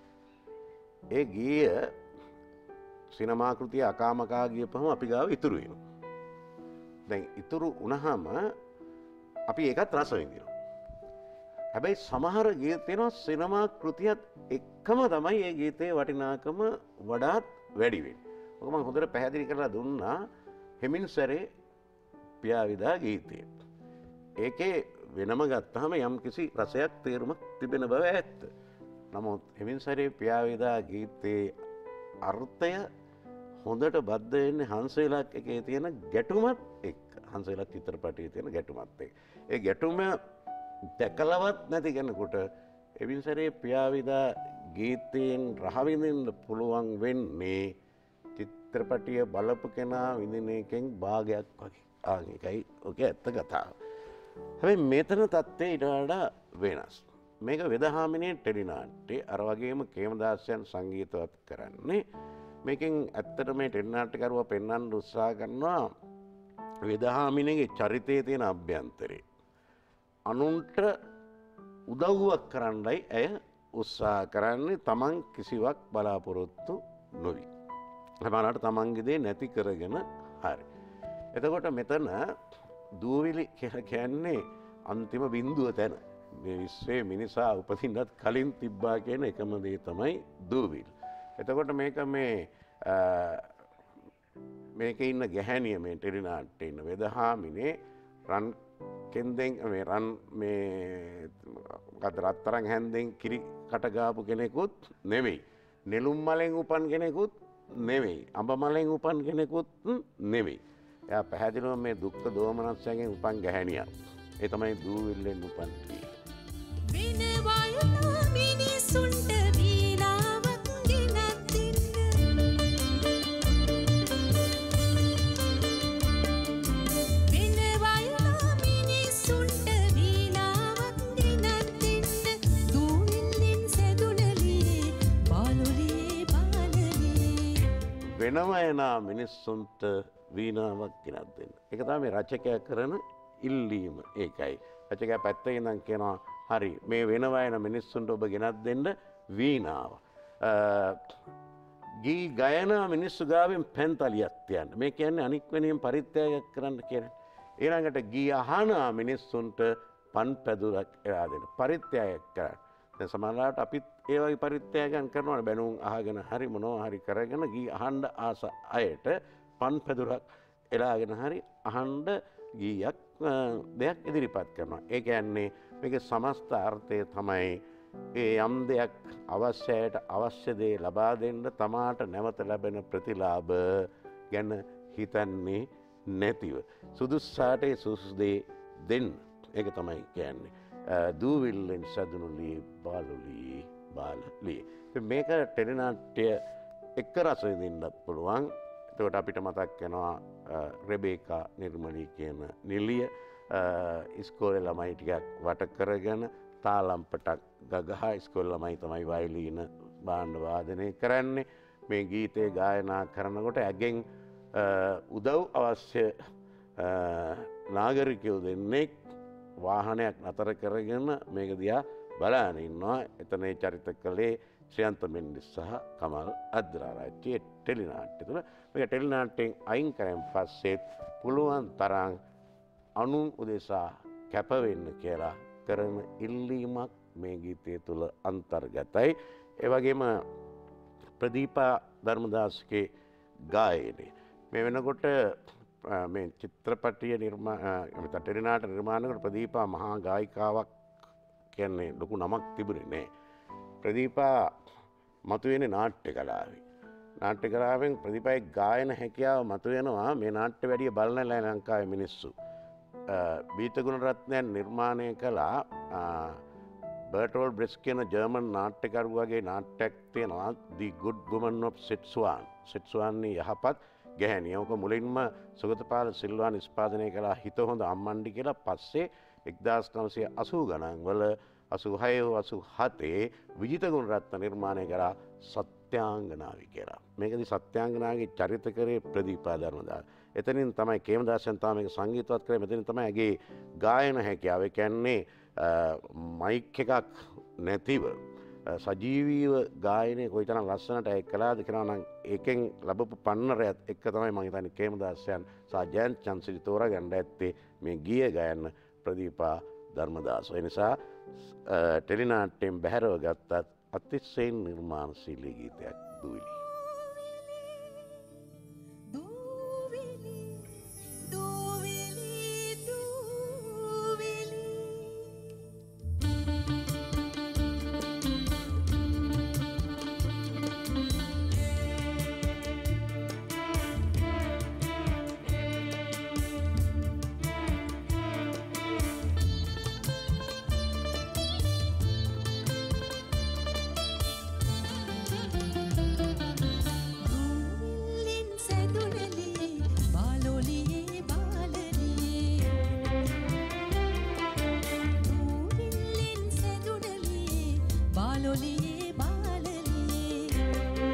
S3: ඒ ගීය සිනමා කෘතිය අකාමකා ගියපහම අපි ගාව ඉතුරු වෙනවා. දැන් ඉතුරු වුණාම අපි ඒකත් රස විඳිනවා. හැබැයි සමහර ගීත තියෙනවා සිනමා කෘතියත් එක්කම තමයි ඒ ගීතේ වටිනාකම වඩාත් වැඩි වෙන්නේ. ඔක මම හොඳට පැහැදිලි කරලා දුන්නා හෙමින් සැරේ පියාවිදා ගීතය. ඒකේ වෙනම ගත්තාම යම් කිසි රසයක් තේරුමක් තිබෙන බව ඇත්ත. නමුත් හෙමින් සැරේ පියාවිදා ගීතේ අර්ථය හොඳට බද්ධ වෙන්නේ හංසෙලක් එකේ තියෙන ගැටුමත් එක්ක. හංසෙලක් චිත්‍රපටයේ තියෙන ගැටුමත් එක්ක. ඒ ගැටුම දැකලවත් නැති කෙනෙකුට හෙමින් සැරේ පියාවිදා ගීතයෙන් රහ විඳින්න පුළුවන් වෙන්නේ චිත්‍රපටිය බලපු කෙනා විඳින එකෙන් භාගයක් වගේ. ඒකයි ඔක ඇත්ත කතාව. හැබැයි මෙතන තත්ත්වය ඊට වඩා වෙනස්. මේක වෙදහාමිනේ ටෙලිනාට්‍යය අර වගේම කේමදාසයන් සංගීතවත් කරන්නේ මේකෙන් ඇත්තට මේ ටෙලිනාට්‍යකරුවා පෙන්වන්න උත්සාහ කරනවා වෙදහාමිනේගේ චරිතයේ තියෙන අභ්‍යන්තරේ අනුන්ට උදව්වක් කරන්නයි ඇය උත්සාහ කරන්නේ තමන් කිසිවක් බලාපොරොත්තු නොවි. සමහරවිට තමන්ගේ දේ නැති කරගෙන හරි. එතකොට මෙතන දූවිලි කියලා කියන්නේ අන්තිම බිඳුව තැන. මේ විශ්වයේ මිනිසා උපදින්නත් කලින් තිබ්බා කියන එකම දේ තමයි දූවිලි. එතකොට මේක මේකේ ඉන්න ගැහැණිය මේ ටෙලිනාට්‍යයේ ඉන්න වෙදහාමිනේ රන් කෙන්දෙන් මේ රන් මේ මොකද රත්තරන් හැන්දෙන් කිරි කට ගාපු කෙනෙකුත් නෙවෙයි. නෙළුම් මලෙන් උපන් කෙනෙකුත් නෙවෙයි. අඹ මලෙන් උපන් කෙනෙකුත් නෙවෙයි. එයා පැහැදිලිවම මේ දුක්ඛ දෝමනස්යෙන් උපන් ගැහැණියක්. ඒ තමයි දූවිල්ලෙන් උපන් කී.
S6: විනවයනා මිනිසුන්ට වීණාවක් ගෙනත් දෙන්න. විනවයනා මිනිසුන්ට වීණාවක් ගෙනත් දෙන්න. දූවිල්ලෙන් සැදුනලේ බාලුලේ බාලලේ.
S3: වෙනවයනා මිනිස්සුන්ට වීණාවක් ගෙනත් දෙන්න. ඒක තමයි රචකයා කරන ඉල්ලීම. ඒකයි. රචකයා පැත්තේ ඉඳන් කියනවා හරි මේ වෙනවයන මිනිස්සුන්ට ඔබ ගෙනත් දෙන්න වීණාව. ගී ගයනා මිනිස්සු ගාවෙන් පැන්තලියක් තියන්න. මේ කියන්නේ අනික් වෙනින් පරිත්‍යාගයක් කරන්න කියන්නේ. ඊළඟට ගී අහනා මිනිස්සුන්ට පන් පැදුරක් එලා දෙන්න. පරිත්‍යාගයක් කරන්න. දැන් සමහරවිට අපිත් ඒ වගේ පරිත්‍යාගයන් කරනවා බැනුම් අහගෙන හරි මොනවා හරි කරගෙන ගී අහන්න ආස අයට පන් පැදුරක් එලාගෙන හරි අහන්න ගීයක් දෙයක් ඉදිරිපත් කරනවා. ඒ කියන්නේ මේකේ සමස්ත අර්ථය තමයි ඒ යම් දෙයක් අවශ්‍යයට අවශ්‍ය දේ ලබා දෙන්න තමාට නැවත ලැබෙන ප්‍රතිලාභ ගැන හිතන්නේ නැතිව සුදුස්සාට සුදුසු දේ දෙන්න. ඒක තමයි කියන්නේ. දූවිල්ලෙන් සැදුණු ලී බාලුලී බාලලී. මේක ටෙලිනාට්‍ය එක්ක රස විඳින්නත් පුළුවන්. එතකොට අපිට මතක් වෙනවා රෙබේකා නිර්මලී කියන නිලිය ඉස්කෝලේ ළමයි ටිකක් වට කරගෙන තාලම්පටක් ගගහා ඉස්කෝලේ ළමයි තමයි වයලීන භාණ්ඩ වාදනය කරන්නේ. මේ ගීතේ ගායනා කරනකොට ඇගෙන් උදව් අවශ්‍ය නාගරිකයෝ දෙන්නෙක් වාහනයක් නතර කරගෙන මේක දිහා බලාගෙන ඉන්නවා. එතන ඒ චරිත කළේ ශ්‍රියන්ත මෙන්ඩිස් සහ කමල් අද්රාරච්චි ටෙලිනාට්‍ය තුළ. මේක ටෙලිනාට්‍යයෙන් අයින් කරන් පස්සේ පුළුවන් තරම් අනුන් උදෙසා කැප වෙන්න කියලා කරන ඉල්ලීමක් මේ ගීතය තුළ අන්තර්ගතයි. ඒ වගේම ප්‍රදීපා ධර්මදාසගේ ගායනය මේ වෙනකොට මේ චිත්‍රපටිය ටෙලිනාට්‍ය නිර්මාණයකට ප්‍රදීපා මහා ගායිකාවක් කියන්නේ ලොකු නමක් තිබුණේ නෑ. ප්‍රදීපා මතුවෙන්නේ නාට්‍ය කලාවේ. නාට්‍ය කලාවෙන් ප්‍රදීපාගේ ගායන හැකියාව මතුවෙනවා මේ නාට්‍ය වැඩිය බලන ලංකාවේ මිනිස්සු. බීත ගුණරත්නයන් නිර්මාණය කළා බර්ටෝල් බ්‍රෙස් කියන ජර්මන් නාට්‍යකරුවගේ නාට්‍යයක් තියෙනවා The Good Woman of Sichuan. සිට්සුවාන්නේ යහපත් ගැහැණිය. ඕක මුලින්ම සුගතපාල සිල්වා නිෂ්පාදනය කළා හිත හොඳ අම්මණ්ඩි කියලා. පස්සේ 1980 ගණන් වල 86 87 විජිත ගුණරත්න නිර්මාණය කරා සත්‍යාංගනාවි කියලා. මේකදී සත්‍යාංගනාවගේ චරිත කරේ ප්‍රදීපා ධර්මදාස. එතනින් තමයි කේමදාසයන් තමයි මේක සංගීතවත් කරේ. මෙතනින් තමයි ඇගේ ගායන හැකියාව. ඒ කියන්නේ මයික් එකක් නැතිව සජීවීව ගායනය කොයිතරම් ලස්සනට ඇය කළාද කියලා නම් ඒකෙන් ලැබපු පන්නරයත් එක්ක තමයි මම හිතන්නේ කේමදාසයන් සහ ජයන්ත් චන්ද්‍රසිරි තෝරගන්න ඇත්තේ මේ ගීය ගයන්න ප්‍රදීපා ධර්මදාස. ඒ නිසා ටෙලිනාට්‍යයෙන් බැහැරව ගත්තත් අතිශයින් නිර්මාණශීලී ගීතයක් දූවිලි.
S6: බාලොලියේ බාලලියේ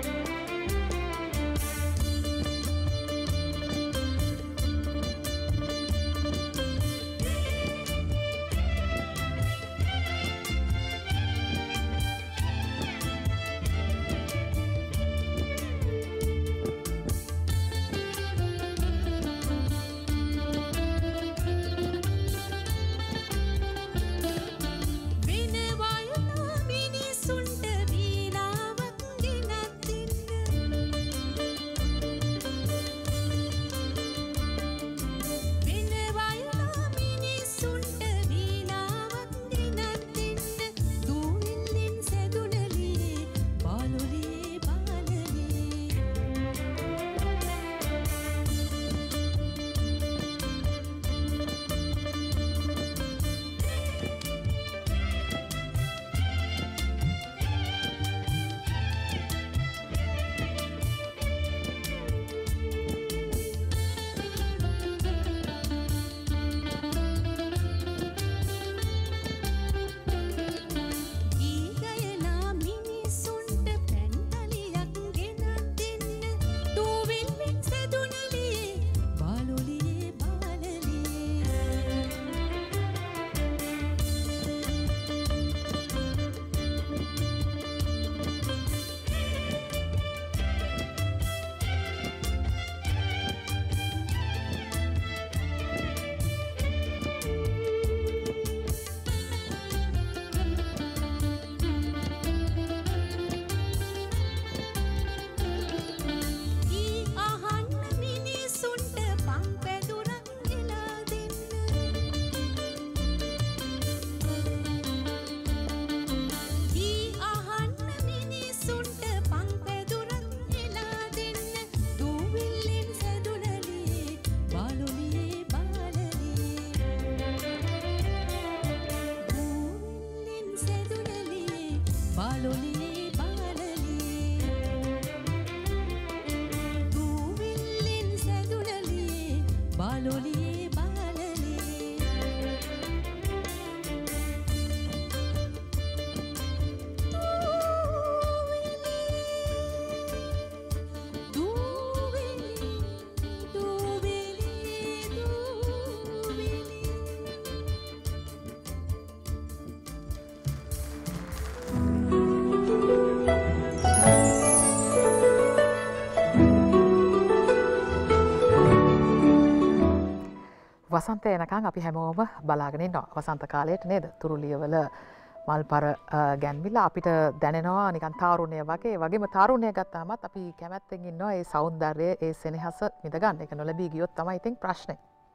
S2: වසන්තය එනකන් අපි හැමෝම බලාගෙන ඉන්නවා. වසන්ත කාලයට නේද? තුරුලියවල මල්පර ගැන්විලා අපිට දැනෙනවා නිකන් තාරුණ්‍ය වගේම තාරුණ්‍ය ගත්තාමත් අපි කැමැත්තෙන් ඉන්නවා ඒ සෞන්දර්යය ඒ සෙනෙහස විඳ ගන්න. ඒක නොලැබී ගියොත් තමයි ඉතින් ප්‍රශ්නේ.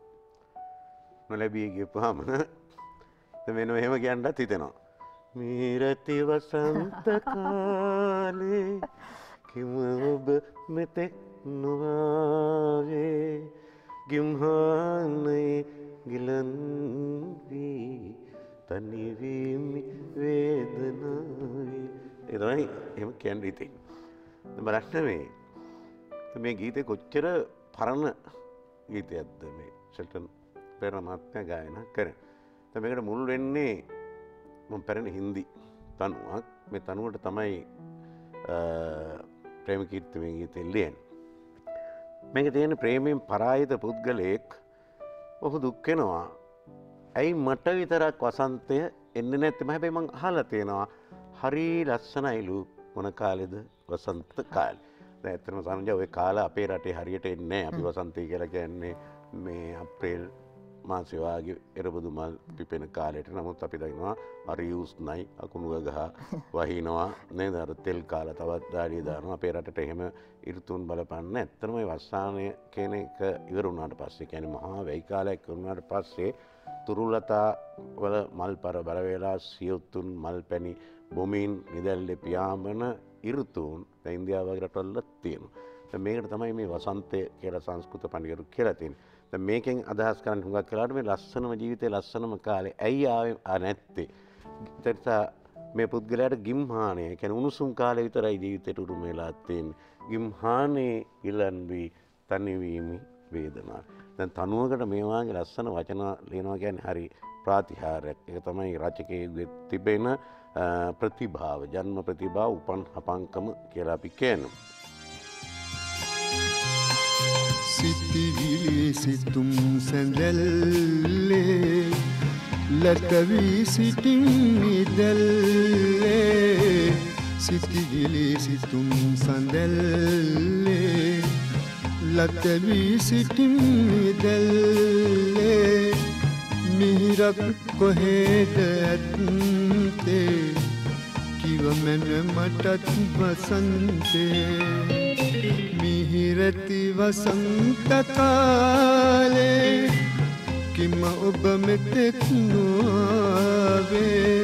S3: නොලැබී ගියපුවාම මෙන්න එහෙම කියන්නත් හිතෙනවා. මීරති වසන්ත කාලේ කිම ඔබ මෙතෙක් නොආවේ ගිම්හානයේ ගිලන් වී තනිවීමි වේදනාවේ. ඒ තමයි එහෙම කියන්න හිතෙන්නේ. බලන්න මේ ගීතේ කොච්චර පරණ ගීතයක්ද මේ ෂෙල්ටන් පෙරේරා මහත්මයා ගායනා කරන්නේ. දැන් මේකට මුල් වෙන්නේ මම පැරණි හින්දි තනුවක්. මේ තනුවට තමයි ප්‍රේමකීර්ති මේ ගීතේ ලියන්නේ. මේක තියෙන ප්‍රේමයෙන් පරායිත පුද්ගලයෙක් ඔහු දුක් වෙනවා. ඇයි මට විතරක් වසන්තය එන්නේ නැත්තේ? හැබැයි මං අහලා තියෙනවා හරි ලස්සනයිලු මොන කාලෙද වසන්ත කාලේ. දැන් ඇත්තටම සමහරවිට ওই කාල අපේ රටේ හරියට එන්නේ නැහැ. අපි වසන්තය කියලා කියන්නේ මේ අප්‍රේල් මාසේ වාගේ එරබුදු මල් පිපෙන කාලයට. නමුත් අපි දන්නවා හරි උස්නයි අකුණු ගහ වහිනවා නේද? අර තෙල් කාලා තවත් දාඩිය දානවා. අපේ රටට එහෙම ඍතුන් බලපන්න. ඇත්තටම මේ වස්සානය කියන එක ඉවර වුණාට පස්සේ කියන්නේ මහා වෙයි කාලයක් වුණාට පස්සේ තුරුලතා වල මල්පර බර වේලා සියුතුන් මල්පැණි බොමින් නිදැල්ලේ පියාඹන ඍතුන් දැන් ඉන්දියාව වගේ රටවල තියෙනවා. දැන් මේකට තමයි මේ වසන්තය කියලා සංස්කෘත පඬිවරු කියලා තියෙන්නේ. දැන් මේකෙන් අදහස් කරන්න හුඟක් වෙලාවට මේ ලස්සනම ජීවිතේ ලස්සනම කාලේ ඇයි ආවේ නැත්තේ? ඒතරත මේ පුද්ගලයාට ගිම්හානය කියන්නේ උණුසුම් කාලේ විතරයි ජීවිතේට උරුම වෙලා තියෙන්නේ. ගිම්හානේ ඉලන් වී තනිවීමි වේදනාව. දැන් තනුවකට මේ වගේ ලස්සන වචන ලියනවා කියන්නේ හරි ප්‍රාතිහාර්යයක්. ඒක තමයි රචකයේ තිබෙන ප්‍රතිභාව ජන්ම ප්‍රතිභාව උපන් හපංකම කියලා අපි කියනවා.
S7: සිතිවිලි සිතුම් සැඳැල්ලේ ලතවී සිටින් නිදැල්ලේ සිතිවිලි සිතුම් සැඳැල්ලේ ලතවී සිටින් නිදැල්ලේ මිහිරක් කොහෙද ඇත්තේ කිවමන මටත් වසන්තේ මිහිරති වසන්ත කාලේ කිම ඔබ මෙතෙක් නොආවේ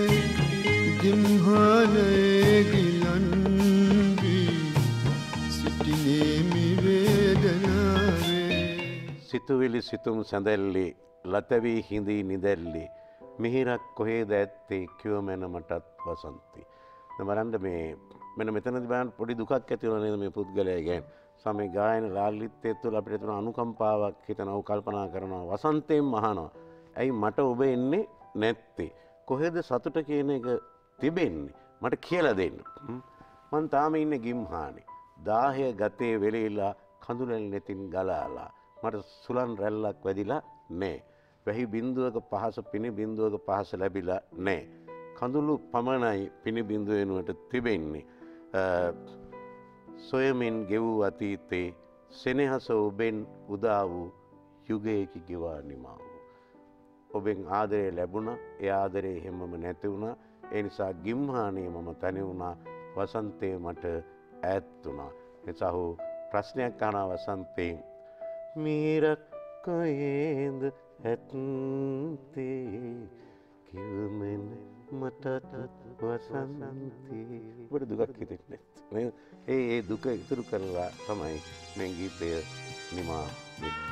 S7: ගිම්හානයේ ගිලන් වී සිටිනේ මි වේදනාවේ
S3: සිතුවිලි සිතුම් සැඳැල්ලේ ලතවී හිඳී නිදැල්ලේ මිහිරක් කොහේද ඇත්තේ කිවමන මටත් වසන්ති. බලන්න මේ මෙන්න මෙතනදී බලන්න පොඩි දුකක් ඇති වෙනවා නේද මේ පුද්ගලයා ගැන. සමේ ගායන ලාලිත්‍යය තුළ අපිට තියෙන අනුකම්පාවක් හිතනවා කල්පනා කරනවා වසන්තයෙන් අහනවා. ඇයි මට ඔබ එන්නේ නැත්තේ? කොහෙද සතුට කියන එක තිබෙන්නේ? මට කියලා දෙන්න. මං තාම ඉන්නේ ගිම්හානේ. දාහය ගතේ වෙලෙලා කඳුලෙන් නැතින් ගලාලා. මට සුලන් රැල්ලක් වැදිලා නැහැ. වැහි බිඳුවක පහස පිණි බිඳුවක පහස ලැබිලා නැහැ. කඳුළු පමණයි පිණි බිඳුව වෙනුවට තිබෙන්නේ. සොයමින් ගෙවූ අතීතේ සෙනෙහස ඔබෙන් උදා වූ යුගයකි ගෙවා නිමා වූ. ඔබෙන් ආදරය ලැබුණා. ඒ ආදරේ හැමම නැති වුණා. ඒ නිසා ගිම්හානේ මම තනි වුණා. වසන්තේ මට ඈත් වුණා. එතහු ප්‍රශ්නයක් අහනවා වසන්තේ මිහිරක් කොහෙන්ද ඇත්තේ කිවමන මටත් වසන්තේ. ඔබට දුකක් හිතෙන්නේ නැහැ. ඒ දුක ඉතුරු කරලා තමයි මේ ගීතය නිමා වෙන්නේ.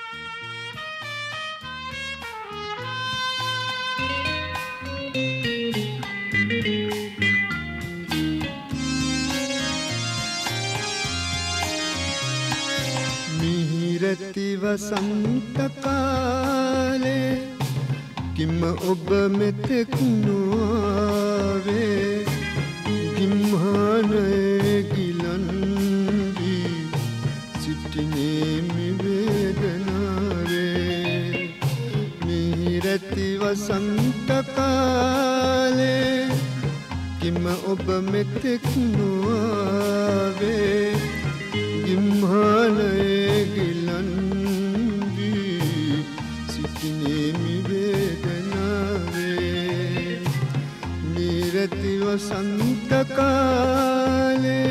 S7: මිහිරති වසන්ත කාලේ කිම ඔබ මෙතෙක් නොආවේ ගිම්හානයේ ගිලන් වී සිටිනේ මි වේදනාවේ මිහිරති වසන්ත කාලේ කිම ඔබ මෙතෙක් නොආවේ ගිම්හානයේ ගිලන් වී සිටිනේ මි වේදනාවේ මිහිරති වසන්ත කාලේ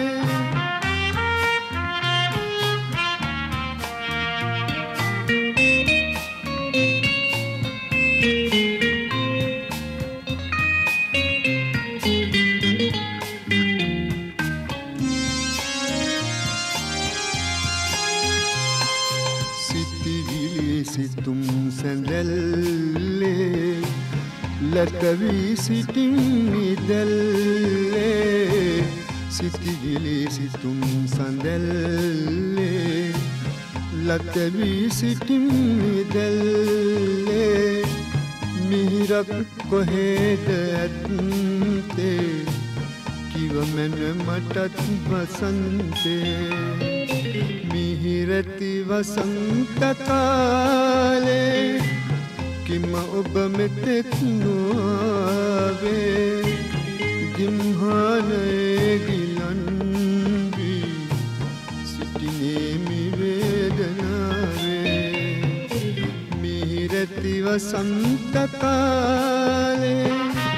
S7: සිතුම් සැඳැල්ලේ ලතවී සිටින් නිදැල්ලේ සිතිවිලි සිතුම් සැඳැල්ලේ ලතවී සිටින් නිදැල්ලේ මිහිරක් කොහෙද ඇත්තේ කිවමන මටත් වසන්තේ මිහිරති වසන්ත කාලේ කිම ඔබ මෙතෙක් නොආවේ ගිම්හානයේ ගිලන් වී සිටිනේ මි වේදනාවේ මිහිරති වසන්ත කාලේ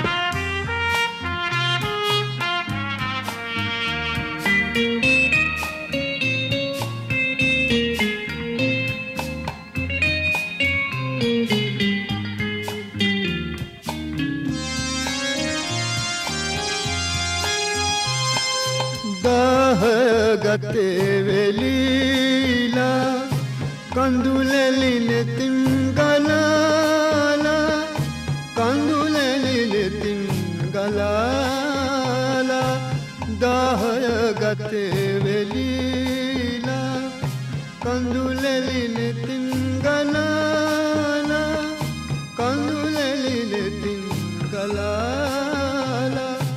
S7: ගතේ වෙලීලා කඳුලැලි නෙතින් ගලාලා කඳුලැලි නෙතින් ගලාලා දාහය ගතේ වෙලීලා කඳුලැලි නෙතින් ගලාලා කඳුලැලි නෙතින් ගලාලා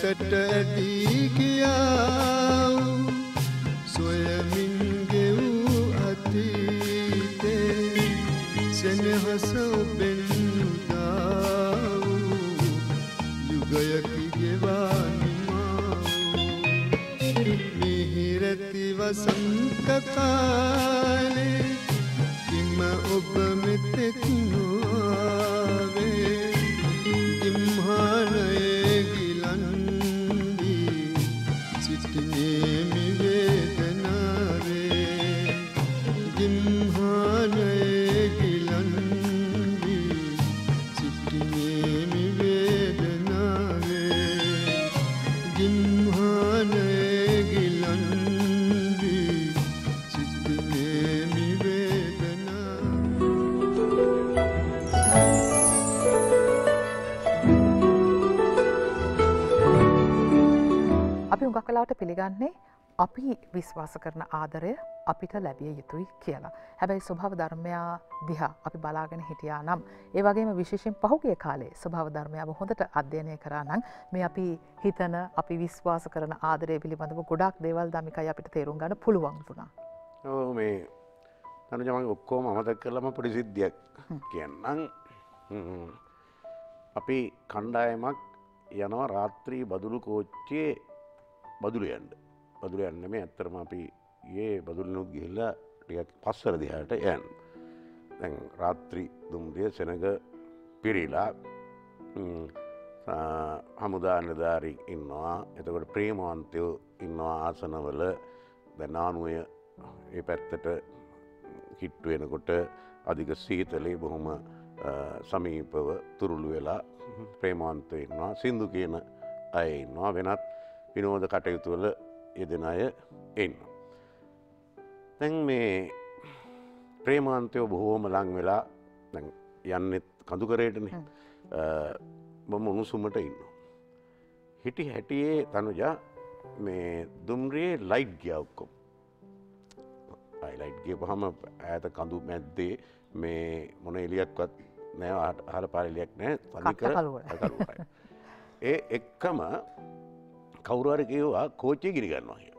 S7: අතට ඇදී කියා සොයමින් ගෙවූ අතීතේ සෙනෙහස ඔබෙන් උදා වූ යුගයකි ගෙවා නිමා වූ මිහිරති වසන්ත කාලේ කිම ඔබ මෙතෙක් නොආවේ ගිම්හානයේ ගිලන්දී සිටිනේ මි වේදනාවේ ගිම්හානයේ ගිලන්දී සිටිනේ මි වේදනාවේ ගිම්හානයේ ගිලන්දී සිටිනේ මි
S2: අපි උඟක් කලාවට පිළිගන්නේ අපි විශ්වාස කරන ආදරය අපිට ලැබිය යුතුයි කියලා. හැබැයි ස්වභාව ධර්මයා දිහා අපි බලාගෙන හිටියා නම් ඒ වගේම විශේෂයෙන් පහුගිය කාලේ ස්වභාව ධර්මයව හොඳට අධ්‍යයනය කරා නම් මේ අපි හිතන අපි විශ්වාස කරන ආදරය පිළිබඳව ගොඩාක් දේවල් ධමිකයි අපිට තේරුම් ගන්න පුළුවන් වුණා.
S3: ඔව් මේ තනුජ මම ඔක්කොම අමතක කරලාම පොඩි සිද්ධියක් කියන්නම්. අපි කණ්ඩායමක් යනවා රාත්‍රී බදුළු කෝච්චියේ බදුළු යන්න මේ ඇත්තරම අපි ඒ බදුල්ලනුත් ගිහිල්ලා ටිකක් පස්සර දිහාට යන්න. දැන් රාත්‍රී දුම්රිය සෙනඟ පිරීලා හමුදා නිලධාරී ඉන්නවා. එතකොට ප්‍රේමවන්තයෝ ඉන්නවා ආසනවල. දැන් නානුවය ඒ පැත්තට කිට්ටු වෙනකොට අධික සීතලේ බොහොම සමීපව තුරුළු වෙලා ප්‍රේමවන්තයෝ ඉන්නවා. සින්දු කියන අය ඉන්නවා. වෙනත් විනෝද කටයුතු වල යෙදෙන අය ඉන්නවා. දැන් මේ ප්‍රේමවන්තයෝ බොහෝම ලං වෙලා දැන් යන්නෙත් කඳුකරේටනේ. මම උණුසුමට ඉන්නවා. හිටි හැටියේ තනුජා මේ දුම්රියේ ලයිට් ගියා ඔක්කොම. ලයිට් ගියපුවාම ඈත කඳු මැද්දේ මේ මොන එළියක්වත් නැහැ, අහල පාර එළියක් නැහැ. තනිකර කළුවරයි. ඒ එක්කම කවුරු හරි කිව්වා කෝච්චිය ගිනි ගන්නවා කියලා.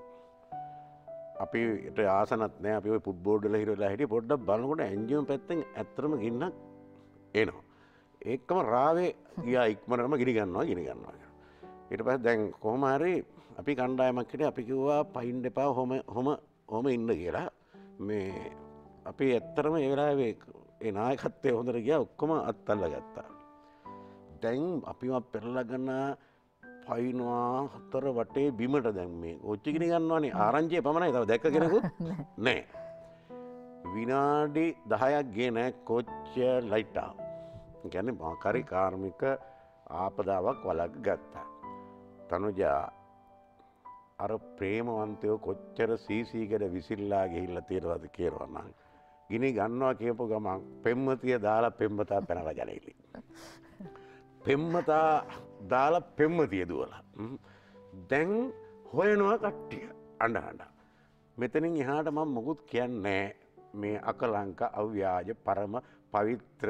S3: අපිට ආසනත් නැහැ. අපි ওই ෆුට් බෝඩ් වල හිරලා හිටියේ. පොඩ්ඩක් බලනකොට එන්ජින් පැත්තෙන් ඇත්තටම ගින්නක් එනවා. ඒකම රාවේ ගියා ඉක්මනටම ගිනි ගන්නවා. ඊට පස්සේ දැන් කොහොම හරි අපි කණ්ඩායමක් හිටියේ. අපි කිව්වා පයින් දෙපා හොම ඉන්න කියලා. මේ අපි ඇත්තටම ඒ වෙලාවේ ඒ නායකත්වයේ හොඳට ගියා. ඔක්කොම අත්අල්ලා ගත්තා. දැන් අපිව පෙරලගෙන පයින්වා හතර වටේ බිමට දැන් මේ කොච්චි ගිනි ගන්නවානේ. ආරංචිය පමණයි. තව දැක්ක කෙනෙකුත් නැහැ. විනාඩි 10ක් ගියේ නැහැ කොච්චිය ලයිට් ආව. ඒ කියන්නේ මාකාරී කාර්මික ආපදාවක් වලක් ගත්තා. තනුජා අර ප්‍රේමවන්තයෝ කොච්චර සීසීකඩ විසිරලා ගිහිල්ලා තියෙනවද කියලා නම් ගිනි ගන්නවා කියපු ගමන් පෙම්මතිය දාලා පෙම්මතා පැනලා ජනෙලි. පෙම්මතා දාලා පෙම්මතිය දුවලා. දැන් හොයනවා කට්ටිය අඬ. මෙතනින් එහාට මම මොකුත් කියන්නේ මේ අකලංක අව්‍යාජ පරම පවිත්‍ර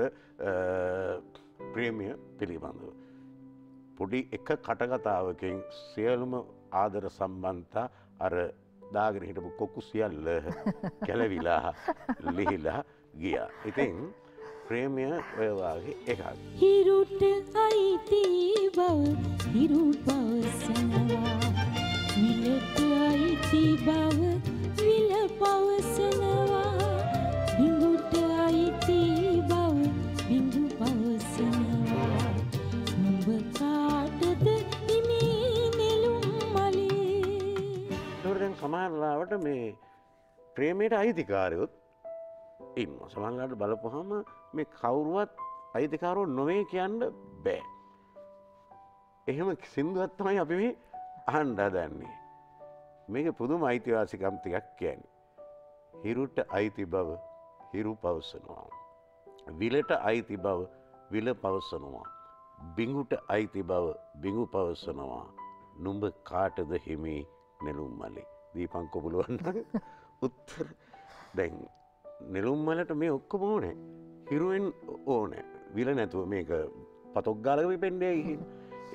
S3: ප්‍රේමය පිළිබඳව. පොඩි එක කටකතාවකින් සියලුම ආදර සම්බන්ධතා අර දාගෙන හිටපු කොකු සියල්ල කැලවිලා ලිහිලා ගියා. ඉතින් ප්‍රේමය ඔය වගේ එකක්.
S6: හිරුට අයිති බව හිරු පවසනවා. විලට අයිති බව විල පවසනවා. බිඟුට අයිති බව බිඟු පවසනවා. නුඹ කාටද හිමි නෙළුම් මලේ.
S3: දැන් සමහරවිට මේ ප්‍රේමයට අයිතිකාරයොත් ඉන්නවා. සමහරවිට බලපුවාම මේ කවුරුවත් අයිතිකාරෝ නොවේ කියන්න බෑ. එහෙම සින්දුවක් තමයි අපි මේ අහන්න හදන්නේ. මේක පුදුම අයිතිවාසිකම් ටිකක් කියන්නේ. හිරුට අයිති බව හිරු පවසනවා. විලට අයිති බව විල පවසනවා. බිඟුට අයිති බව බිඟු පවසනවා. නුඹ කාටද හිමි නෙළුම් මලේ. දීපංකො පුළුවන් නම් උත්තර. දැන් නෙළුම් මලට මේ ඔක්කොම ඕනේ. හිරුවෙන් ඕනේ. විල නැතුව මේක පතොක් ගාලක පිපෙන්නේ.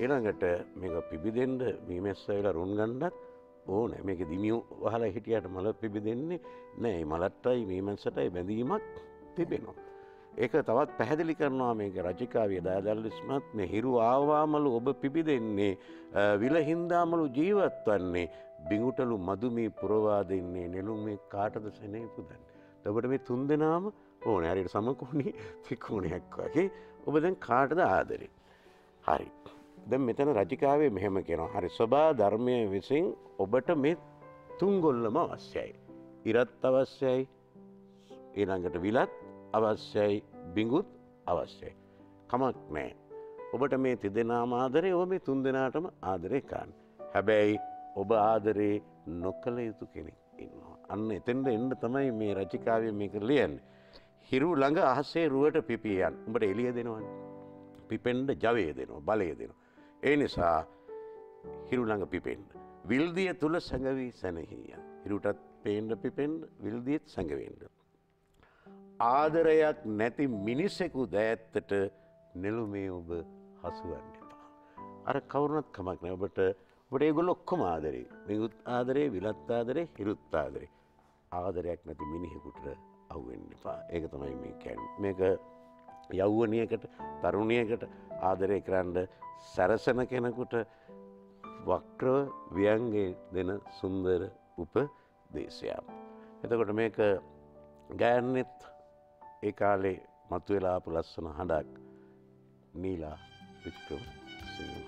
S3: ඊළඟට මේක පිබිදෙන්න මීමැස්ස වෙලා රුන් ගන්නත් ඕනේ. මේක දිමියු වහලා හිටියට මල පිබිදෙන්නේ නෑ. මලට්ටයි මීමැස්සටයි බැඳීමක් තිබෙනවා. ඒක තවත් පැහැදිලි කරනවා මේක රචිකාවේ දයාදල්ලිස්මත් මේ හිරු ආවාමලු ඔබ පිබිදෙන්නේ විලහින්දාමලු ජීවත් වන්නේ බිඟුටලු මදුමී පුරවා දෙන්නේ නෙළුම් මේ කාටද සෙනෙහි පුදන්නේ. ඔබට මේ තුන් දෙනාම ඕනේ. හරියට සමකෝණී ත්‍රිකෝණයක් වගේ. ඔබ දැන් කාටද ආදරේ? හරි. දැන් මෙතන රචිකාවේ මෙහෙම කියනවා. හරි සබා ධර්මයේ විසින් ඔබට මේ තුන් ගොල්ලම අවශ්‍යයි. ඉරත් අවශ්‍යයි. ඊළඟට විලත් අවශ්‍යයි. බිඟුත් අවශ්‍යයි. කමක් නැහැ. ඔබට මේ තිදෙනාම ආදරේ ඔබ මේ තුන් දෙනාටම ආදරේ කරන්න. හැබැයි ඔබ ආදරේ නොකළ යුතු කෙනෙක් ඉන්නවා. අන්න එතෙන්ද එන්න තමයි මේ රචිකාවේ මේක ලියන්නේ. හිරු ළඟ අහසේ රුවට පිපියන්. උඹට එළිය දෙනවනේ. පිපෙන්න ජවය දෙනවා, බලය දෙනවා. ඒ නිසා හිරු ළඟ පිපෙන්න. විල්දිය තුල සැඟවි සැනහියන්. හිරුටත් පේන්න පිපෙන්න, විල්දියෙත් සැඟවෙන්න. ආදරයක් නැති මිනිසෙකු දෑත්තට නෙළුමේ ඔබ හසුවන්න එපා. අර කවුරුනත් කමක් නැහැ. ඔබට ඒගොල්ලෝ ඔක්කොම ආදරේ. මිගුත් ආදරේ, විලත් ආදරේ, හිරුත් ආදරේ. ආදරයක් නැති මිනිහෙකුට අහු වෙන්න එපා. ඒක තමයි මේ කියන්නේ. මේක යෞවනියකට, තරුණියකට ආදරය කරන්න සැරසෙන කෙනෙකුට වක්‍රව ව්‍යංගය දෙන සුන්දර උපදේශයක්. එතකොට මේක ගෑන්නෙත් ඒ කාලේ මතුවලා ආපු ලස්සන හඬක් නීලා වික්‍රම සිංහ.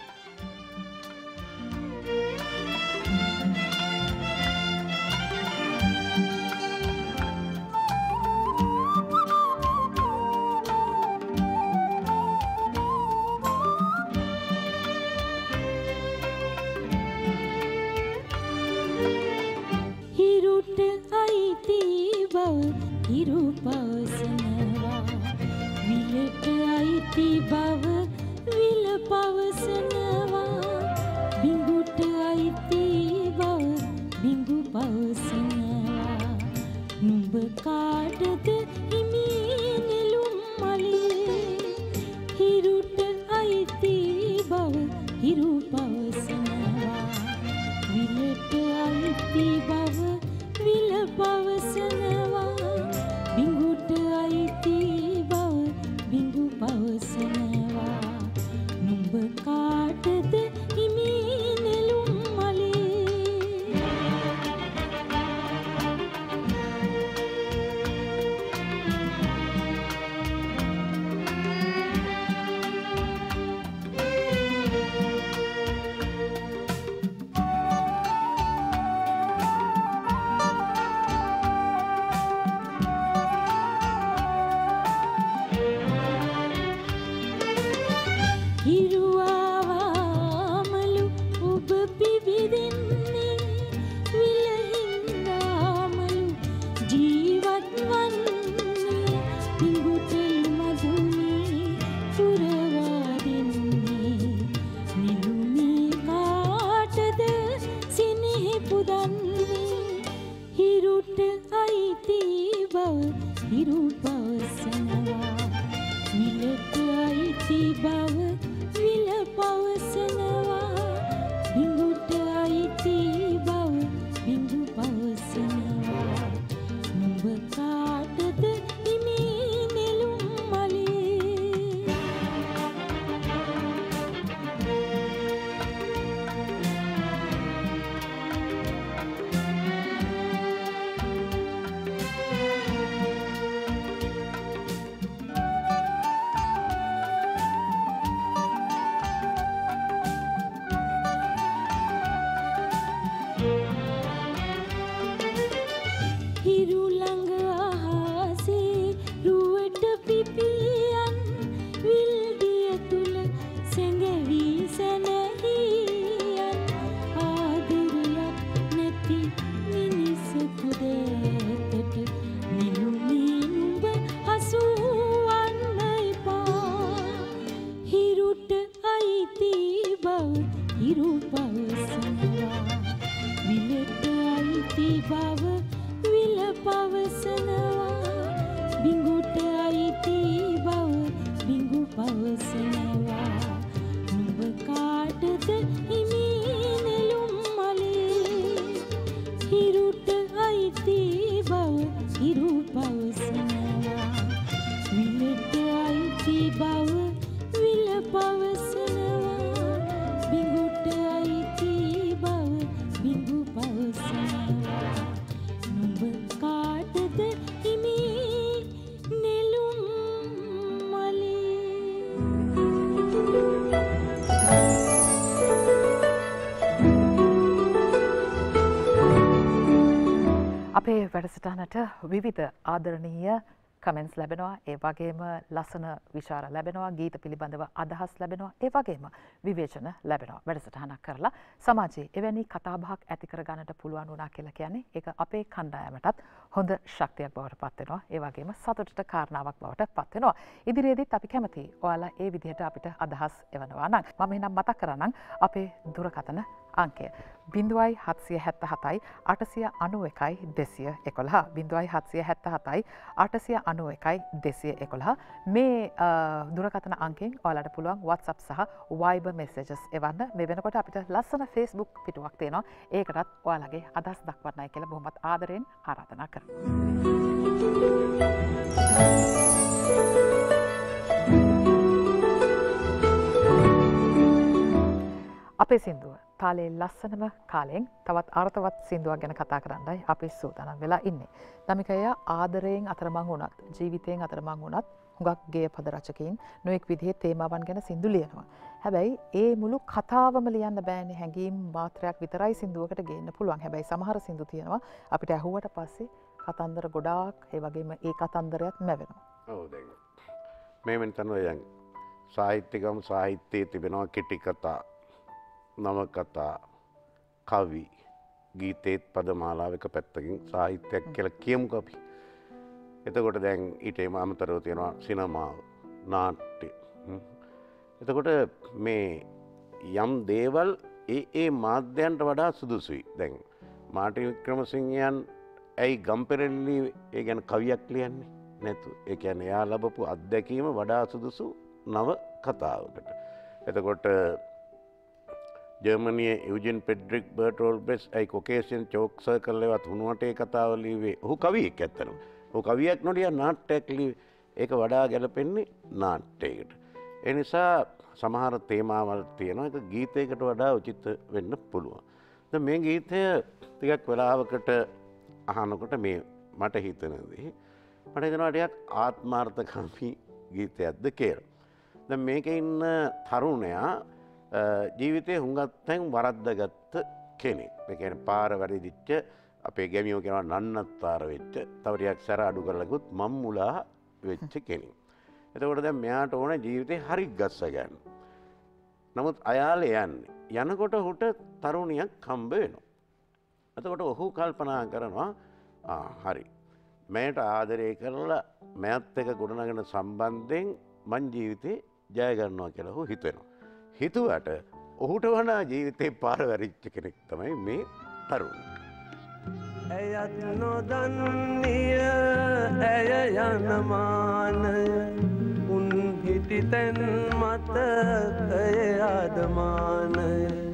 S6: හිරු පවසනවා විලට අයිති බව විල පවසනවා බිඟුට අයිති බව බිඟු පවසනවා නුඹ කාටද හිමි නෙළුම් මලේ හිරුට අයිති බව හිරු පවසනවා විලට අයිති බව විල පවසනවා බිඟුට අයිති බව බිඟු පවසනවා නුඹ කාටද හිමි නෙළුම් මලේ
S2: අපේ වැඩසටහනට විවිධ ආදරණීය කමෙන්ට්ස් ලැබෙනවා, ඒ වගේම ලස්සන විචාර ලැබෙනවා, ගීත පිළිබඳව අදහස් ලැබෙනවා, ඒ වගේම විවේචන ලැබෙනවා. වැඩසටහනක් කරලා සමාජයේ එවැනි කතාබහක් ඇති කරගන්නට පුළුවන් වුණා කියලා කියන්නේ ඒක අපේ කණ්ඩායමටත් හොඳ ශක්තියක් බවට පත් වෙනවා. ඒ වගේම සතුටට කාරණාවක් බවට පත් වෙනවා. ඉදිරියේදීත් අපි කැමතියි ඔයාලා ඒ විදිහට අපිට අදහස් එවනවා නම් මම එහෙනම් මතක් කරන්නම් අපේ දුරකථන අංකය 0777යි 891යි 211 0777යි 891යි 211 මේ දුරකථන අංකයෙන් ඔයාලට පුළුවන් WhatsApp සහ Viber messages එවන්න. මේ වෙනකොට අපිට ලස්සන Facebook පිටුවක් තියෙනවා. ඒකටත් ඔයාලගේ අදහස් දක්වන්නයි කියලා බොහොමත් ආදරෙන් ආරාධනා කරනවා. අපේ සින්දුව තාලේ ලස්සනම කාලයෙන් තවත් අර්ථවත් සින්දුවක් ගැන කතා කරන්නයි අපි සූදානම් වෙලා ඉන්නේ. දමිකයා ආදරයෙන් අතරමං වුණත්, ජීවිතයෙන් අතරමං වුණත් හුඟක් ගේය පද රචකයින් නොඑක් විදිහේ තේමාවන් ගැන සින්දු ලියනවා. හැබැයි ඒ මුළු කතාවම ලියන්න බෑනේ. හැඟීම් මාත්‍රයක් විතරයි සින්දුවකට ගේන්න පුළුවන්. හැබැයි සමහර සින්දු තියෙනවා අපිට ඇහුවට පස්සේ කතන්දර ගොඩාක්, ඒ වගේම ඒ කතන්දරයත් මැවෙනවා.
S3: ඔව් දැන් මේ තමයි දැන් සාහිත්‍යකම සාහිත්‍යයේ තිබෙනවා කෙටි කතා, නවකතා, කවි, ගීතේත් පදමාලාවක පැත්තකින් සාහිත්‍යයක් කියලා කියමුකෝ අපි. එතකොට දැන් ඊටම අමතරව තියෙනවා සිනමාව, නාට්‍ය. එතකොට මේ යම් දේවල් ඒ මාධ්‍යයන්ට වඩා සුදුසුයි. දැන් මාර්ටින් වික්‍රමසිංහයන් ඇයි ගම්පෙරෙල්ලි ඒ ගැන කවියක් ලියන්නේ නැතු? ඒ කියන්නේ එයා ලැබපු අත්දැකීම වඩා සුදුසු නව කතාවකට. එතකොට ජර්මනියේ යුජින් පෙඩ්රික් බර්ටෝල් බෙස් ඇයි කොකේසියන් චෝක් සර්කල් එකවත් හුණුවටේ කතාව ලිව්වේ. ඔහු කවියෙක් ඇත්තටම. ඔහු කවියක් නොලිය නාට්‍යයක් ලිව්වේ. ඒක වඩා ගැලපෙන්නේ නාට්‍යයකට. ඒ නිසා සමහර තේමාවල් තියෙනවා. ඒක ගීතයකට වඩා උචිත වෙන්න පුළුවන්. දැන් මේ ගීතය ටිකක් වෙලාවකට අහනකොට මේ මට හිතෙනදී මට හිතෙනවා ටිකක් ආත්මාර්ථකාමී ගීතයක්ද කියලා. දැන් මේකේ ඉන්න තරුණයා ජීවිතේ හුඟක් තැන් වරද්දගත්ත කෙනෙක්. ඒ කියන්නේ පාර වැරදිච්ච අපේ ගැමියෝ කියනවා නන්නත්තර වෙච්ච, තව ටිකක් සැර අඩු කරලකුත් මම්මුලා වෙච්ච කෙනෙක්. එතකොට දැන් මෙයාට ඕන ජීවිතේ හරි ගස්ස ගන්න. නමුත් අයාලේ යන්නේ. යනකොට ඔහුට තරුණියක් හම්බ වෙනවා. එතකොට ඔහු කල්පනා කරනවා හරි. මෑට ආදරය කරලා මෑත් එක ගොඩනගෙන සම්බන්ධයෙන් මං ජීවිතේ ජය ගන්නවා කියලා ඔහු හිතෙනවා. හිතුවට ඔහුට වනා ජීවිතේ පාර වැරිච්ච කෙනෙක් තමයි මේ තරුණ.
S4: ඇයත් නොදන්නිය ඇය යනමානය උන් හිටිතැන් මතකය අදමානය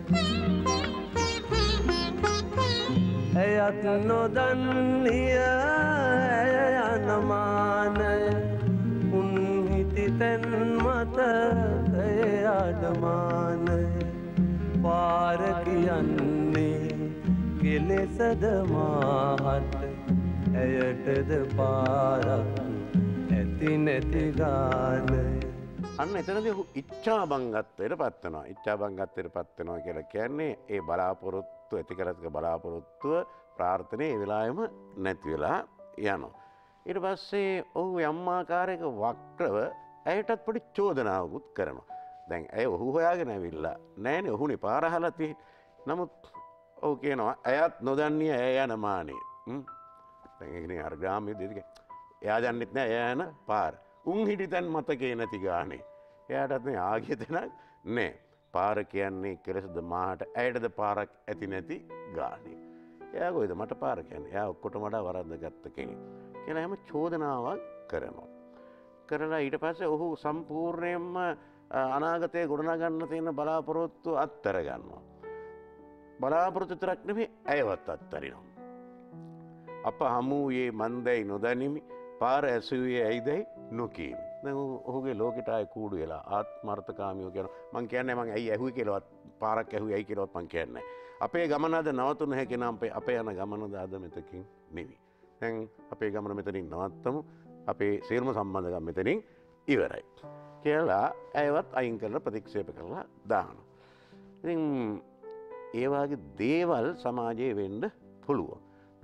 S4: ඇයත් නොදන්නිය ඇය යනමානය උන් හිටිතැන් මතකය අදමානය පාර කියන්නේ කෙලෙසද මාහට ඇයටද පාරක් ඇති නැති ගානය.
S3: අන්න එතනදී ඔහු ඉච්ඡාබංගත්වයට පත් වෙනවා. ඉච්ඡාබංගත්වයට පත් වෙනවා කියලා කියන්නේ ඒ බලාපොරොත්තු ඇති කරගත්ත බලාපොරොත්තුව ප්‍රාර්ථනාවේ ඒ වෙලාවෙම නැති වෙලා යනවා. ඊට පස්සේ ඔහු යම් ආකාරයක වක්‍රව ඇයටත් පොඩි චෝදනාවකුත් කරනවා. දැන් ඇය ඔහු හොයාගෙන ඇවිල්ලා නෑනේ, ඔහුනේ පාර අහලා තියෙන්නේ. නමුත් ඔහු කියනවා ඇයත් නොදන්නේ ඇය යන මානේ. දැන් ඒකනේ අර ග්‍රාම්‍ය දෙක. එයා දන්නෙත් නෑ එයා යන පාර. උන් හිටිතන් මතකේ නැති ගානේ. එයාටත් මේ ආගිය දෙනක් නෑ. පාර කියන්නේ කෙලසද මාහට ඇයටද පාරක් ඇති නැති ගානේ. එයා කොයිද මට පාර කියන්නේ? එයා ඔක්කොටම වඩා වරද්දගත්ත කෙනෙක්. කියලා හැම චෝදනාවක් කරනවා. කරලා ඊට පස්සේ ඔහු සම්පූර්ණයෙන්ම අනාගතයේ ගොඩනගන්න තියෙන බලාපොරොත්තු අත්තර ගන්නවා. බලාපොරොත්තු විතරක් නෙමෙයි ඇයවත් අත්තරිනවා. අප හමුවේ මන්දයි නොදනිමි, පාර ඇසුවේ ඇයිදයි නොකීමි. දැන් ඔහුගේ ලෝකෙට ආයේ කූඩු වෙලා ආත්මార్థකාමියෝ කියනවා. මං කියන්නේ මං ඇයි ඇහුවේ කියලාවත් පාරක් ඇහුවේ ඇයි කියලාවත් මං කියන්නේ නැහැ. අපේ ගමන අද නවතුන හැකි නම් අපේ යන ගමනද අද මෙතකින් නෙවෙයි. දැන් අපේ ගමන මෙතනින් නවත්තමු. අපේ සියලුම සම්බන්ධකම් මෙතනින් ඉවරයි. කියලා ඇයවත් අයින් කරලා ප්‍රතික්ෂේප කරලා දානවා. ඉතින් ඒ වගේ දේවල් සමාජයේ වෙන්න පුළුවන්.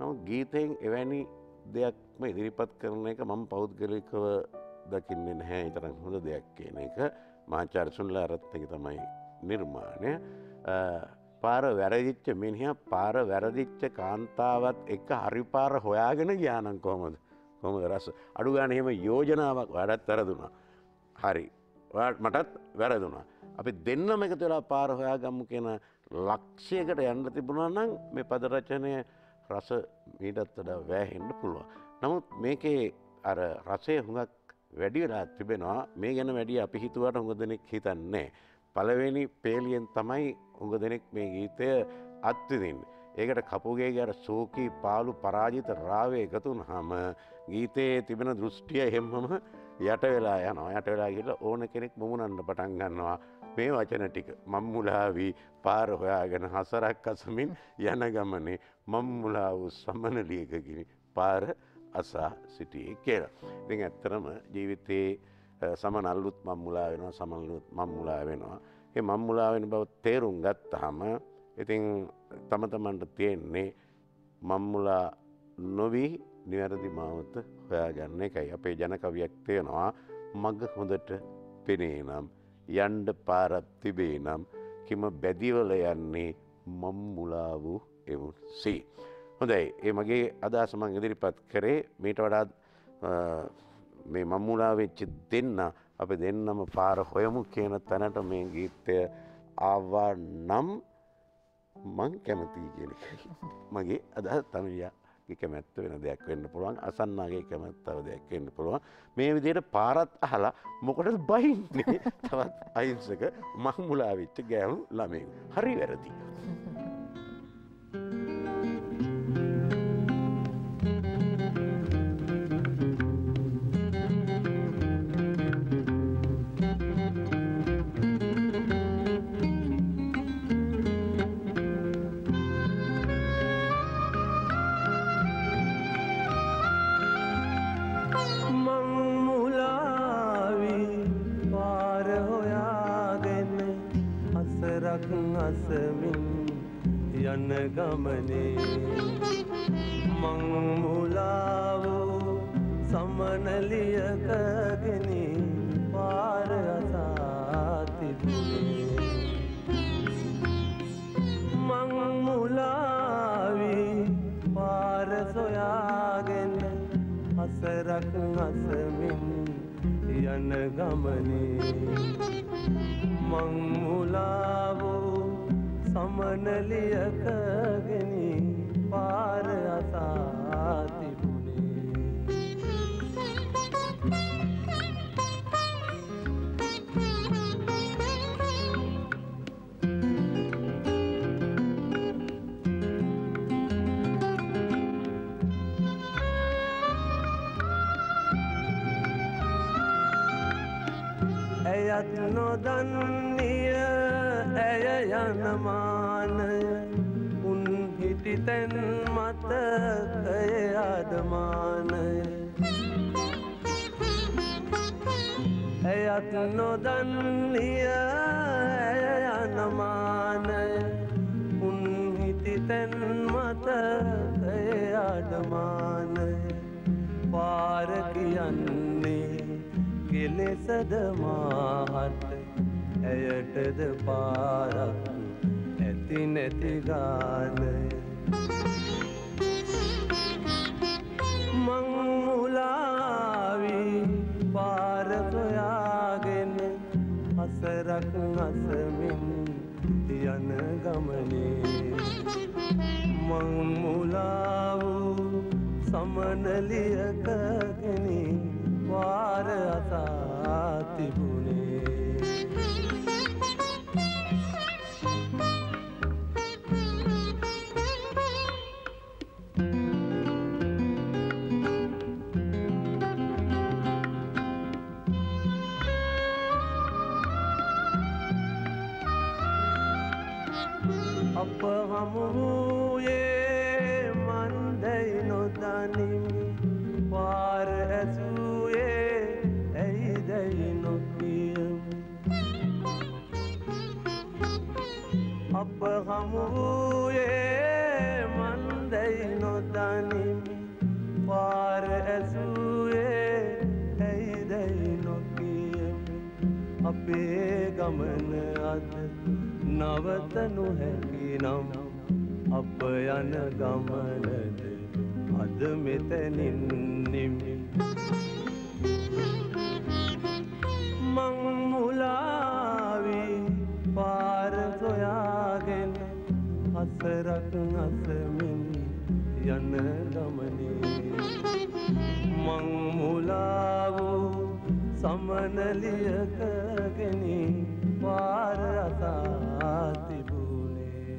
S3: නමුත් ගීතයෙන් එවැනි දෙයක්ම ඉදිරිපත් කරන එක මම පෞද්ගලිකව දකින්නේ නැහැ. ඊතරම් හොඳ දෙයක් කියන එක මහාචාර්ය සුනිල් රත්නගේ තමයි නිර්මාණය. පාර වැරදිච්ච මිනිහා පාර වැරදිච්ච කාන්තාවත් එක්ක හරි පාර හොයාගෙන ගියා නම් කොහොමද රස අඩු ගන්න එහෙම යෝජනාවක් වඩත් වැරදුනා. හරි මටත් වැරදුනා. අපි දෙන්නම එකතු වෙලා පාර හොයාගමු කියන ලක්ෂයකට යන්න තිබුණා නම් මේ පද රචනය රස මීටත් වඩා වැහෙන්න පුළුවන්. නමුත් මේකේ අර රසය හුඟක් වැඩි වෙලා තිබෙනවා. මේ ගැන වැඩි අපි හිතුවට හුඟ දෙනෙක් හිතන්නේ. පළවෙනි පේලියෙන් තමයි හුඟ දෙනෙක් මේ ගීතය අත්විඳින්නේ. ඒකට කපුගේ අර සෝකී පාළු පරාජිත රාවේ එකතු වුනහම ගීතයේ තිබෙන දෘෂ්ටිය හැමම යට වෙලා යනවා. යට වෙලා ගිහලා ඕන කෙනෙක් මුමුණන්න පටන් ගන්නවා. මේ වචන ටික මම්මුලා වී පාර හොයාගෙන හසරක් අසමින් යන ගමනේ මම්මුලා වූ සමනලියකකිනි පාර අසා සිටියේ කියලා. ඉතින් ඇත්තටම ජීවිතේ සමනල්ලුත් මම්මුලා වෙනවා සමනල්ලුත් මම්මුලා වෙනවා. ඒ මම්මුලා වෙන බව තේරුම් ගත්තාම ඉතින් තම තමන්ට තියෙන්නේ මම්මුලා නොවි නිවැරදි මාවත හොයාගන්න එකයි. අපේ ජන කවියක් තියෙනවා මග හොඳට පෙනේ නම් යන්න පාරක් තිබේ නම් කිම බැදිවල යන්නේ මම්මුලා වූ එවුන් සී. හොඳයි ඒ මගේ අදහස මම ඉදිරිපත් කරේ. මීට වඩා මේ මම්මුලා වෙච්ච දෙන්න අපි දෙන්නම පාර හොයමු කියන තැනට මේ ගීතය ආවා නම් මං කැමතියි කියන එකයි මගේ අදහස. තනුයාගේ කැමැත්ත වෙන දෙයක් වෙන්න පුළුවන්. අසන්නාගේ කැමැත්තව දෙයක් වෙන්න පුළුවන්. මේ විදිහට පාරත් අහලා මොකටද බයින්නේ තවත් අහිංසක මම්මුලා වෙච්ච ගෑනු ළමයෙකු. හරි වැරදි.
S4: යන ගමනේ මංමුලාවෝ සමනලියකගෙනි පාර අසා තිබුණේ. මංමුලාවී පාර සොයාගෙන අසරක් අසමින් යන ගමනේ මංමුලාවෝ සමනලියකගෙනි පාර අසා තිබුණේ. ඇයත් නොදන්නිය ඇය යන මානය උන් හිටි තැන් මතකය අදමානය. ඇයත් නොදන්නිය ඇය යන මානය උන් හිටි තැන් මතකය අදමානය. පාර කියන්නේ කෙලෙසද මාහට ඇයටද පාරක් ඇති නැති ගානය. මංමුලාවී පාර සොයාගෙන අසරක් අසමින් යන ගමනේ මංමුලාවූ සමනලියකගෙනි පාර අසා තිබුණේ. අප හමුවූයේ මන්දයි නොදනිමි පාර ඇසුයේ ඇයිදැයි නොකියමි. අප හමුවූයේ මන්දයි නොදනිමි නොදනිමි පාර ඇසුයේ ඇයිදැයි නොකියමි අපේ ගමන අද නවතනු හැකි නම් අප යන ගමනද අද මෙතනින් නිමි මං මුලාවී පාර සොයාගෙන අසරක් අසමින් යන ගමනේ මං මුලා වූ සමනලියකගෙන පාර අසා තිබුණේ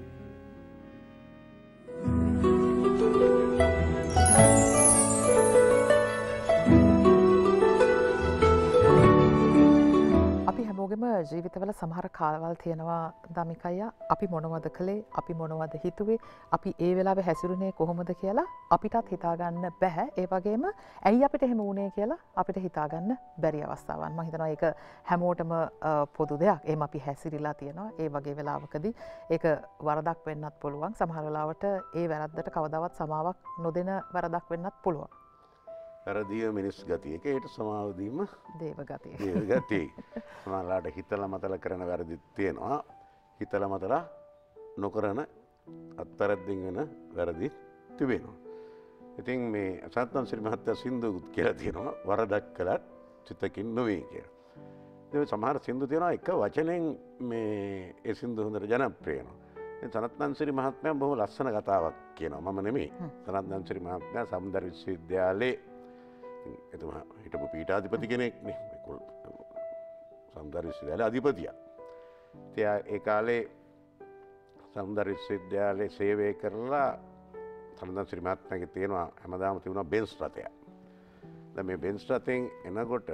S2: අපි හැමෝගෙම ජීවිතවල සමහර කාලවල් තියෙනවා දමිකයියා අපි මොනවද කළේ අපි මොනවද හිතුවේ අපි ඒ වෙලාවේ හැසිරුනේ කොහොමද කියලා අපිටත් හිතාගන්න බැහැ ඒ වගේම ඇයි අපිට එහෙම වුණේ කියලා අපිට හිතාගන්න බැරි අවස්ථාවන් මම හිතනවා ඒක හැමෝටම පොදු දෙයක් එහෙම අපි හැසිරීලා තියෙනවා ඒ වගේ වෙලාවකදී ඒක වරදක් වෙන්නත් පුළුවන් සමහර වෙලාවට ඒ වැරද්දට කවදාවත් සමාවක් නොදෙන වරදක් වෙන්නත් පුළුවන්
S3: වැරදිය මිනිස් ගතිය එක ඒට සමාවදීම
S2: දේව ගතිය
S3: දේව ගතිය සමහරලාට හිතලා මතලා කරන වැරදිත් තියෙනවා හිතලා මතලා නොකරන අත්තරද්දින් වෙන වැරදිත් තිබෙනවා ඉතින් මේ සත්වන්සිරි මහත්තයා සින්දුත් කියලා තියෙනවා වරදක් කළත් චිතකින් නොවේ කියලා ඒ සමහර සින්දු තියෙනවා එක වචනෙන් මේ ඒ සින්දු හොඳට ජනප්‍රිය වෙනවා සනත්නන්සිරි මහත්මයා බොහොම ලස්සන කතාවක් කියනවා මම නෙමෙයි සනත්නන්සිරි මහත්මයා සමුද්‍ර විශ්වවිද්‍යාලයේ එතුමා හිටපු පීඨාධිපති කෙනෙක්නේ සමුද්‍ර විශ්වවිද්‍යාලයේ අධිපතියා. ඉතින් ඒ කාලේ සමුද්‍ර විශ්වවිද්‍යාලයේ සේවය කරලා සනත්නන්සිරි මහත්මයාගේ තියෙනවා හැමදාම තිබුණා බෙන්ස් රථයක්. දැන් මේ බෙන්ස් රථෙන් එනකොට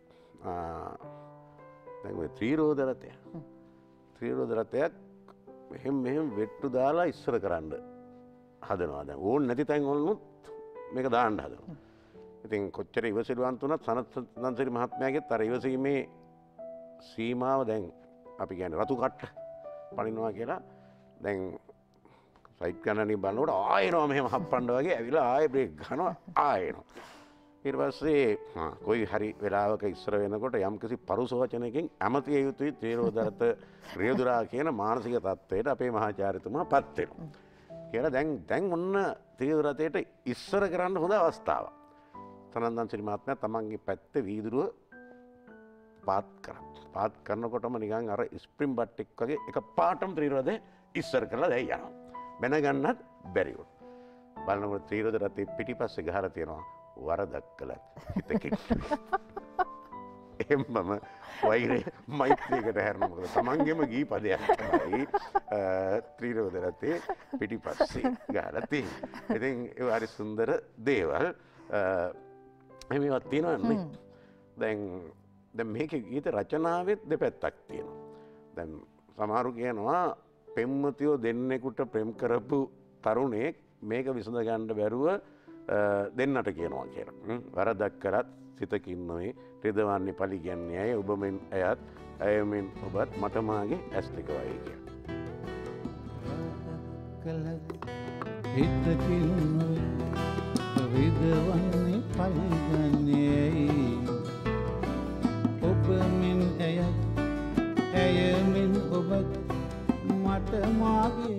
S3: දැන් ඔය ත්‍රිරෝද රථයක්. ත්‍රිරෝද රථයක් මෙහෙම වෙට්ටු දාලා ඉස්සර කරන්න හදනවා දැන් ඕන නැති තැන් වලුත් මේක දාන්න හදනවා ඉතින් කොච්චර ඉවසිලිවන්ත වුණත් සනත්නන්සිරි මහත්මයාගෙත් අර ඉවසීමේ සීමාව දැන් අපි කියන්නේ රතු කට්ට පනිනවා කියලා දැන් සයිඩ් ගන්නනේ බලනකොට ආයෙනවා මෙහෙම හප්පන්න වගේ ඇවිල්ලා ආයෙ බ්‍රේක් ගන්නවා ආයෙනවා ඊට පස්සේ කොයි හරි වෙලාවක ඉස්සර වෙනකොට යම්කිසි පරුස වචනයකින් ඇමතිය යුතුයි ත්‍රිරෝදරත රියදුරා කියන මානසික තත්ත්වයට අපේ මහාචාර්යතුමා පත් වෙනවා. කියලා දැන් ඔන්න ත්‍රිරෝදරතේට ඉස්සර කරන්න හොඳ අවස්ථාවක්. සනත්නන්සිරි මහත්මයා තමන්ගේ පැත්තේ වීදුරුව පාත් කරා. පාත් කරනකොටම නිකන් අර ස්ප්‍රින් බට් එක වගේ එක පාටම ත්‍රිරෝදේ ඉස්සර කරලා දැන් යනවා. බැන ගන්නත් බැරි වුණා. බලනකොට ත්‍රිරෝදරතේ පිටිපස්සේ ගහලා තියෙනවා වරදක් කළත් හිතකින් එම්මම වෛරය මෛත්‍රියකට හැරෙනවා මොකද තමන්ගේම ගී පදයක් තමයි ත්‍රිරෝද රථේ පිටිපස්සේ ගහලා තියෙන්නේ. ඉතින් ඒ හරි සුන්දර දේවල් මේවත් තියෙනවනේ. දැන් මේකේ ගීත රචනාවෙත් දෙපැත්තක් තියෙනවා. දැන් සමහරු කියනවා පෙම්වතියෝ දෙන්නෙකුට ප්‍රේම කරපු තරුණයෙක් මේක විසඳ ගන්න බැරුව දෙන්නට කියනවා කියලා. වරදක් කරත් සිතකින් නොවේ රිදවන්නේ පලි කියන්නේ අය ඔබ මෙන් ඇයත් ඇය මෙන් ඔබත් මට මාගේ ඇස් දෙක වගේ කියලා.
S7: හිතකින් නොවේ රිදවන්නේ පලි ගන්නේ ඔබ මෙන් ඇයත් ඇය මෙන් ඔබත් මට මාගේ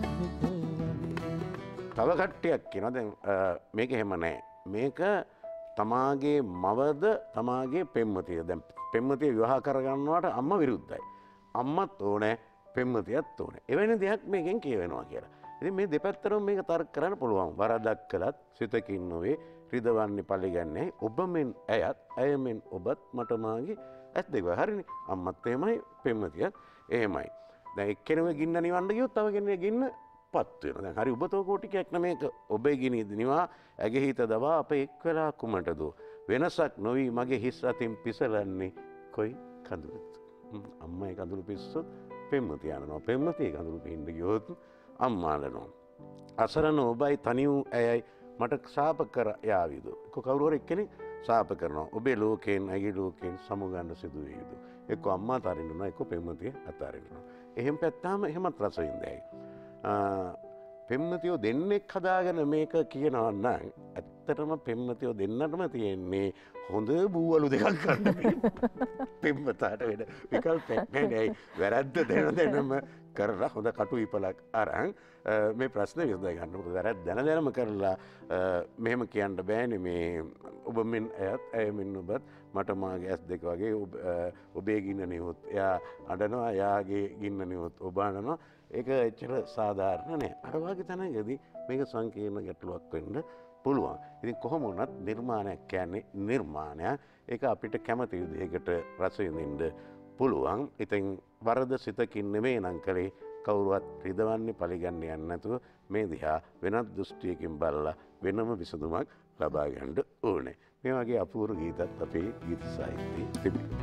S3: තව කට්ටියක් කියනවා දැන් මේක එහෙම නැහැ. මේක තමාගේ මවද තමාගේ පෙම්වතිය. දැන් පෙම්වතිය විවාහ කරගන්නවට අම්මා විරුද්ධයි. අම්මත් ඕනේ පෙම්වතියත් ඕනේ. එවැනි දෙයක් මේකෙන් කියවෙනවා කියලා. ඉතින් මේ දෙපැත්තටම මේක තර්ක කරන්න පුළුවන්. වරදක් කළත් සිතකින් නොවේ රිදවන්නේ පරිගන්නේ ඔබ මෙන් ඇයත් ඇය මෙන් ඔබත් මට මාගේ ඇස් දෙක. හරිනේ. අම්මත් එහෙමයි පෙම්වතියත් එහෙමයි. දැන් එක්කෙනෙකුගේ ගින්න නිවන්න ගියොත් තව කෙනෙකුගේ ගින්න පත් වෙනවා. දැන් හරි ඔබතෝ කෝටිකයක් නමේක ඔබේ ගිනි දිනවා ඇගේ හිත දවා අප එක් වෙලා කුමටද වෙනසක් නොවි මගේ හිස් අතින් පිසලන්නේ කොයි කඳුළුද. අම්මයි කඳුළු පිස්සොත් පෙම්වතිය යනවා. පෙම්වතිය කඳුළු පින්න ගියොත් අම්මා යනවා. අසරණ ඔබයි තනි වූ ඇයයි මට ශාප කර යාවිද. කවුරු හරි එක්කෙනෙක් ශාප කරනවා. ඔබේ ලෝකයෙන් ඇගේ ලෝකයෙන් සමුගන්න සිදු වේද. එක්ක අම්මා අතාරින්නවා එක්ක පෙම්වතිය අතාරින්නවා. එහෙම පැත්තාම එහෙමත් රස විඳයි. පෙම්මතියෝ දෙන්නෙක් හදාගෙන මේක කියනවා නම් ඇත්තටම පෙම්මතියෝ දෙන්නටම තියෙන්නේ හොඳ බූවලු දෙකක් ගන්න පෙම්මතාට වෙන විකල්පයක් නැහැ. වැරද්ද දැනම කරලා හොඳ කටු ඉපලක් අරන් මේ ප්‍රශ්න විසඳ ගන්න. මොකද වැරද්ද දැනම කරලා මෙහෙම කියන්න බෑනේ මේ ඔබ මෙන් ඇයත් ඇය මෙන් ඔබත් මට මාගේ ඇස් දෙක වගේ ඔබේ ගින්න නිවුත් එයා අඬනවා එයාගේ ගින්න නිවුත් ඔබ අඬනවා. ඒක එච්චර සාධාරණ නෑ. අර වගේ තැනකදී මේක සංකීර්ණ ගැටලුවක් වෙන්න පුළුවන්. ඉතින් කොහොම වුණත් නිර්මාණයක් කියන්නේ නිර්මාණයක්. ඒක අපිට කැමති විදිහකට රස විඳින්න පුළුවන්. ඉතින් වරද සිතකින් නෙමෙයි නම් කලේ කවුරුවත් රිදවන්නේ පරිගන්නේ යන්නේ නැතුව මේ දිහා වෙනත් දෘෂ්ටියකින් බලලා වෙනම විසඳුමක් ලබා ගන්න ඕනේ. මේ වගේ අපූර්ව ගීතත් අපේ ගීත සාහිත්‍යයේ තිබෙනවා.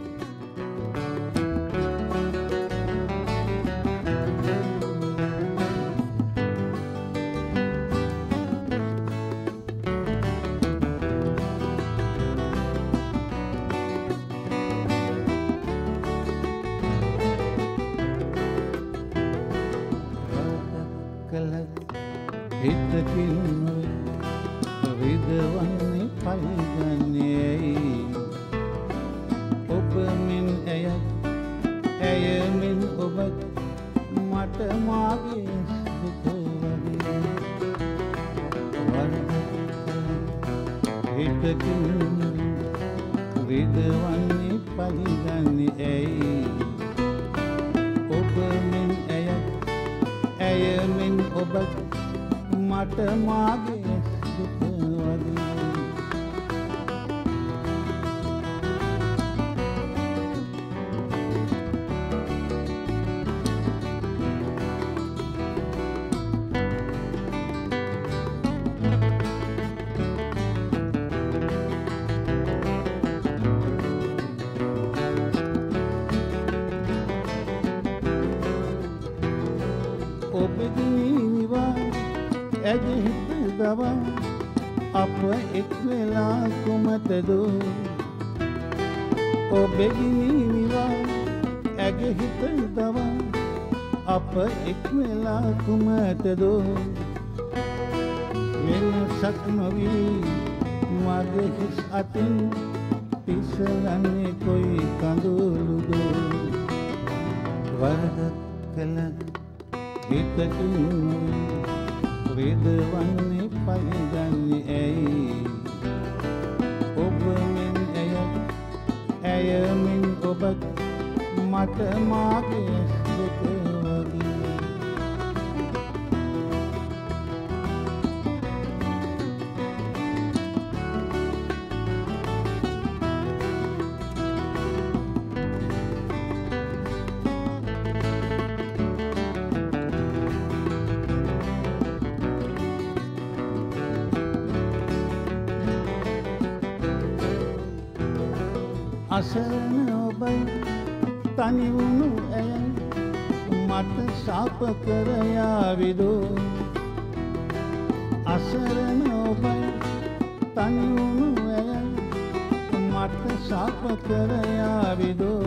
S7: හිතකින් රිදවන්නේ පරිගන්නේ ඔබ මෙන් ඇය මෙන් ඔබත් මට මාගේ දුක වගේ හිතකින් රිදවන්නේ පරිගන්නේ ඔබ මෙන් ඇය මෙන් ඔබත් මට මාගේ දුක වගේ ඇගහිත දවා අප එක් වෙලා කුමතදෝ ඔබෙගිනිවා ඇගහිත දවා අප එක් වෙලා කුමතදෝ වෙනසක් නොවී මගේ හිස් අතින් පිසලන්නේ කොයි කඳුළුදෝ වරදක් කළත් හිතකින් රිදවන්නේ පරිගන්නේ ඇයි ඔබ මෙන් ඇය මෙන් ඔබත් මට මාගේ දුක වගේ අසරණ ඔබයි තනිවුණු ඇයයි මට ශාප කර යාවිදෝ අසරණ ඔබයි තනිවුණු ඇයයි මට ශාප කර යාවිදෝ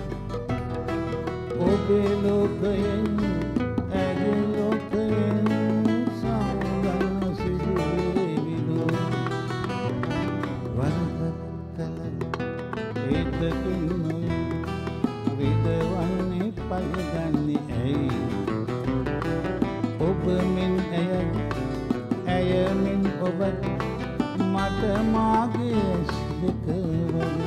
S7: ඔබේ ලෝකයෙන් ඇගේ ලෝකයෙන් සාගන්න සිදුවේවිදෝ වරදක් හිතකින් රිදවන්නේ පරිගන්නේ ඇයි ඔබ මෙන් ඇය මෙන් ඔබත් මට මාගේ දුක වගේ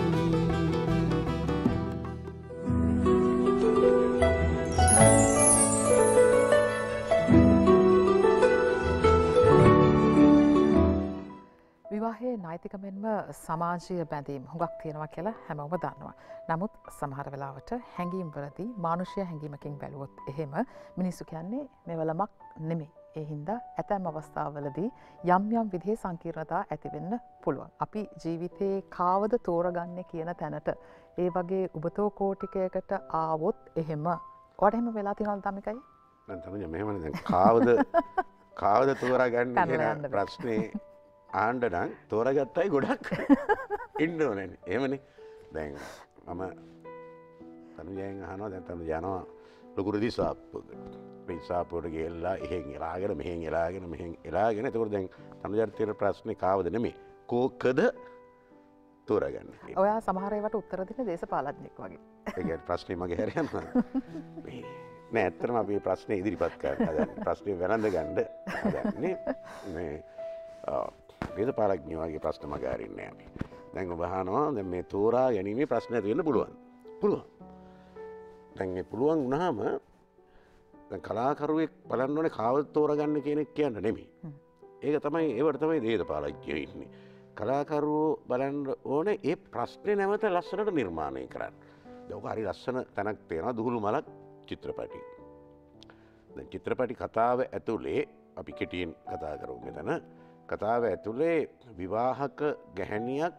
S2: විවාහයේ නෛතික මෙන්ම සමාජීය බැඳීම් හුඟක් තියෙනවා කියලා හැමෝම දන්නවා. නමුත් සමහර වෙලාවට හැඟීම්වලදී මානුෂීය හැඟීමකින් බැලුවොත් එහෙම මිනිස්සු කියන්නේ මෙවලමක් නෙමෙයි. ඒ හින්දා ඇතැම් අවස්ථාවලදී යම් යම් විදිහේ සංකීර්ණතා ඇති වෙන්න පුළුවන්. අපි ජීවිතේ කාවද තෝරගන්නේ කියන තැනට ඒ වගේ උබතෝ කෝටිකයකට ආවොත් එහෙම ඔයාට එහෙම වෙලා තියෙනවද තමයිකයි?
S3: මම තමයි මෙහෙමනේ දැන් කාවද තෝරාගන්නේ කියන ප්‍රශ්නේ ආණ්ඩ නම් තෝරගත්තයි ගොඩක් ඉන්න ඕනනේ. එහෙමනේ. දැන් මම තනුජයෙන් අහනවා දැන් තනු යනවා ලොකු රෙදිසාප්පුවකට. රෙදිසාප්පුවට ගිහිල්ලා එහෙන් එලාගෙන මෙහෙන් එලාගෙන එතකොට දැන් තනුජට තියෙන ප්‍රශ්නේ කාවද නෙමෙයි. කෝකද තෝරගන්න.
S2: ඔයා සමහර ඒවාට උත්තර දෙන දේශපාලඥයෙක් වගේ.
S3: ඒ කියන්නේ ප්‍රශ්නේ මගේ හැර යනවා. නෑ ඇත්තටම අපි ප්‍රශ්නේ ඉදිරිපත් කරන්න හදන්නේ. ප්‍රශ්නේ වැළඳ ගන්න හදන්නේ. මේ දේශපාලඥයෝ වගේ ප්‍රශ්න මග අරින්නේ අපි. දැන් ඔබ අහනවා දැන් මේ තෝරා ගැනීමේ ප්‍රශ්න ඇති වෙන්න පුළුවන්. පුළුවන්. දැන් මේ පුළුවන් වුණාම දැන් කලාකරුවෙක් බලන්න ඕනේ කාවද තෝරගන්න කියන එක කියන්න නෙමෙයි. ඒක තමයි ඒවට තමයි දේශපාලඥයෝ ඉන්නේ. කලාකරුවෝ බලන්න ඕනේ ඒ ප්‍රශ්නේ නැවත ලස්සනට නිර්මාණය කරන්න. දැන් ඔක හරි ලස්සන තැනක් තියෙනවා දුහුළු මලක් චිත්‍රපටි. දැන් චිත්‍රපටි කතාව ඇතුලේ අපි කෙටියෙන් කතා කරමු මෙතන. කතාව ඇතුලේ විවාහක ගැහැණියක්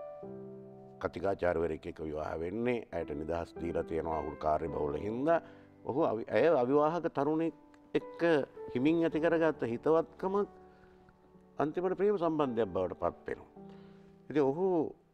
S3: කතිකාචාර්යවරයෙක් එක්ක විවාහ වෙන්නේ. ඇයට නිදහස් දීලා තියෙනවා අවුල් කාර්ය බහුල හින්දා. ඔහු ඇය අවිවාහක තරුණෙක් එක්ක හිමින් ඇති කරගත්ත හිතවත්කම අන්තිමට ප්‍රේම සම්බන්ධයක් බවට පත් වෙනවා. ඉතින් ඔහු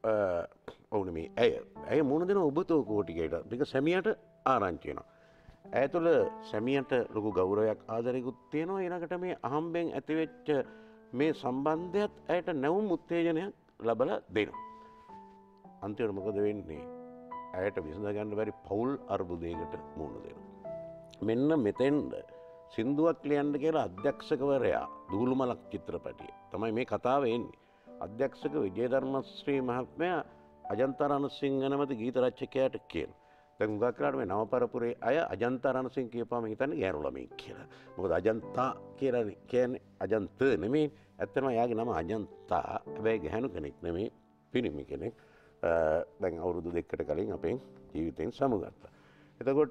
S3: ඔවුන මේ ඇය මුණ දෙන ඔබතෝ කෝටිකයට ටික සැමියට ආරංචි වෙනවා. ඇය තුළ සැමියට ලොකු ගෞරවයක් ආදරයකුත් තියෙනවා. ඊළඟට මේ අහම්බෙන් ඇතිවෙච්ච මේ සම්බන්ධයත් ඇයට නැවුම් උත්තේජනයක් ලබලා දෙනවා. අන්තිමට මොකද වෙන්නේ? ඇයට විසඳ ගන්න බැරි පෞල් අර්බුදයකට මුහුණ දෙනවා. මෙන්න මෙතෙන්ද සින්දුවක් ලියන්න කියලා අධ්‍යක්ෂකවරයා දුහුළු මලක් චිත්‍රපටිය තමයි මේ කතාව එන්නේ. අධ්‍යක්ෂක විජේධර්මශ්‍රී මහත්මයා අජන්තා රණසිංහ නැමැති ගීත රචකයාට කියන. දැන් මුගක් කරාට මේ නවපරපුරේ අය අජන්තා රණසිංහ කියපුවාම හිතන්නේ ගෑනු ළමෙක් කියලා. මොකද අජන්තා කියලා කියන්නේ අජන්ත නෙමෙයි. ඇත්තටම එයාගේ නම අජන්තා. හැබැයි ගැහණු කෙනෙක් නෙමෙයි, පිරිමි කෙනෙක්. දැන් අවුරුදු 2කට කලින් අපෙන් ජීවිතෙන් සමුගත්තා. එතකොට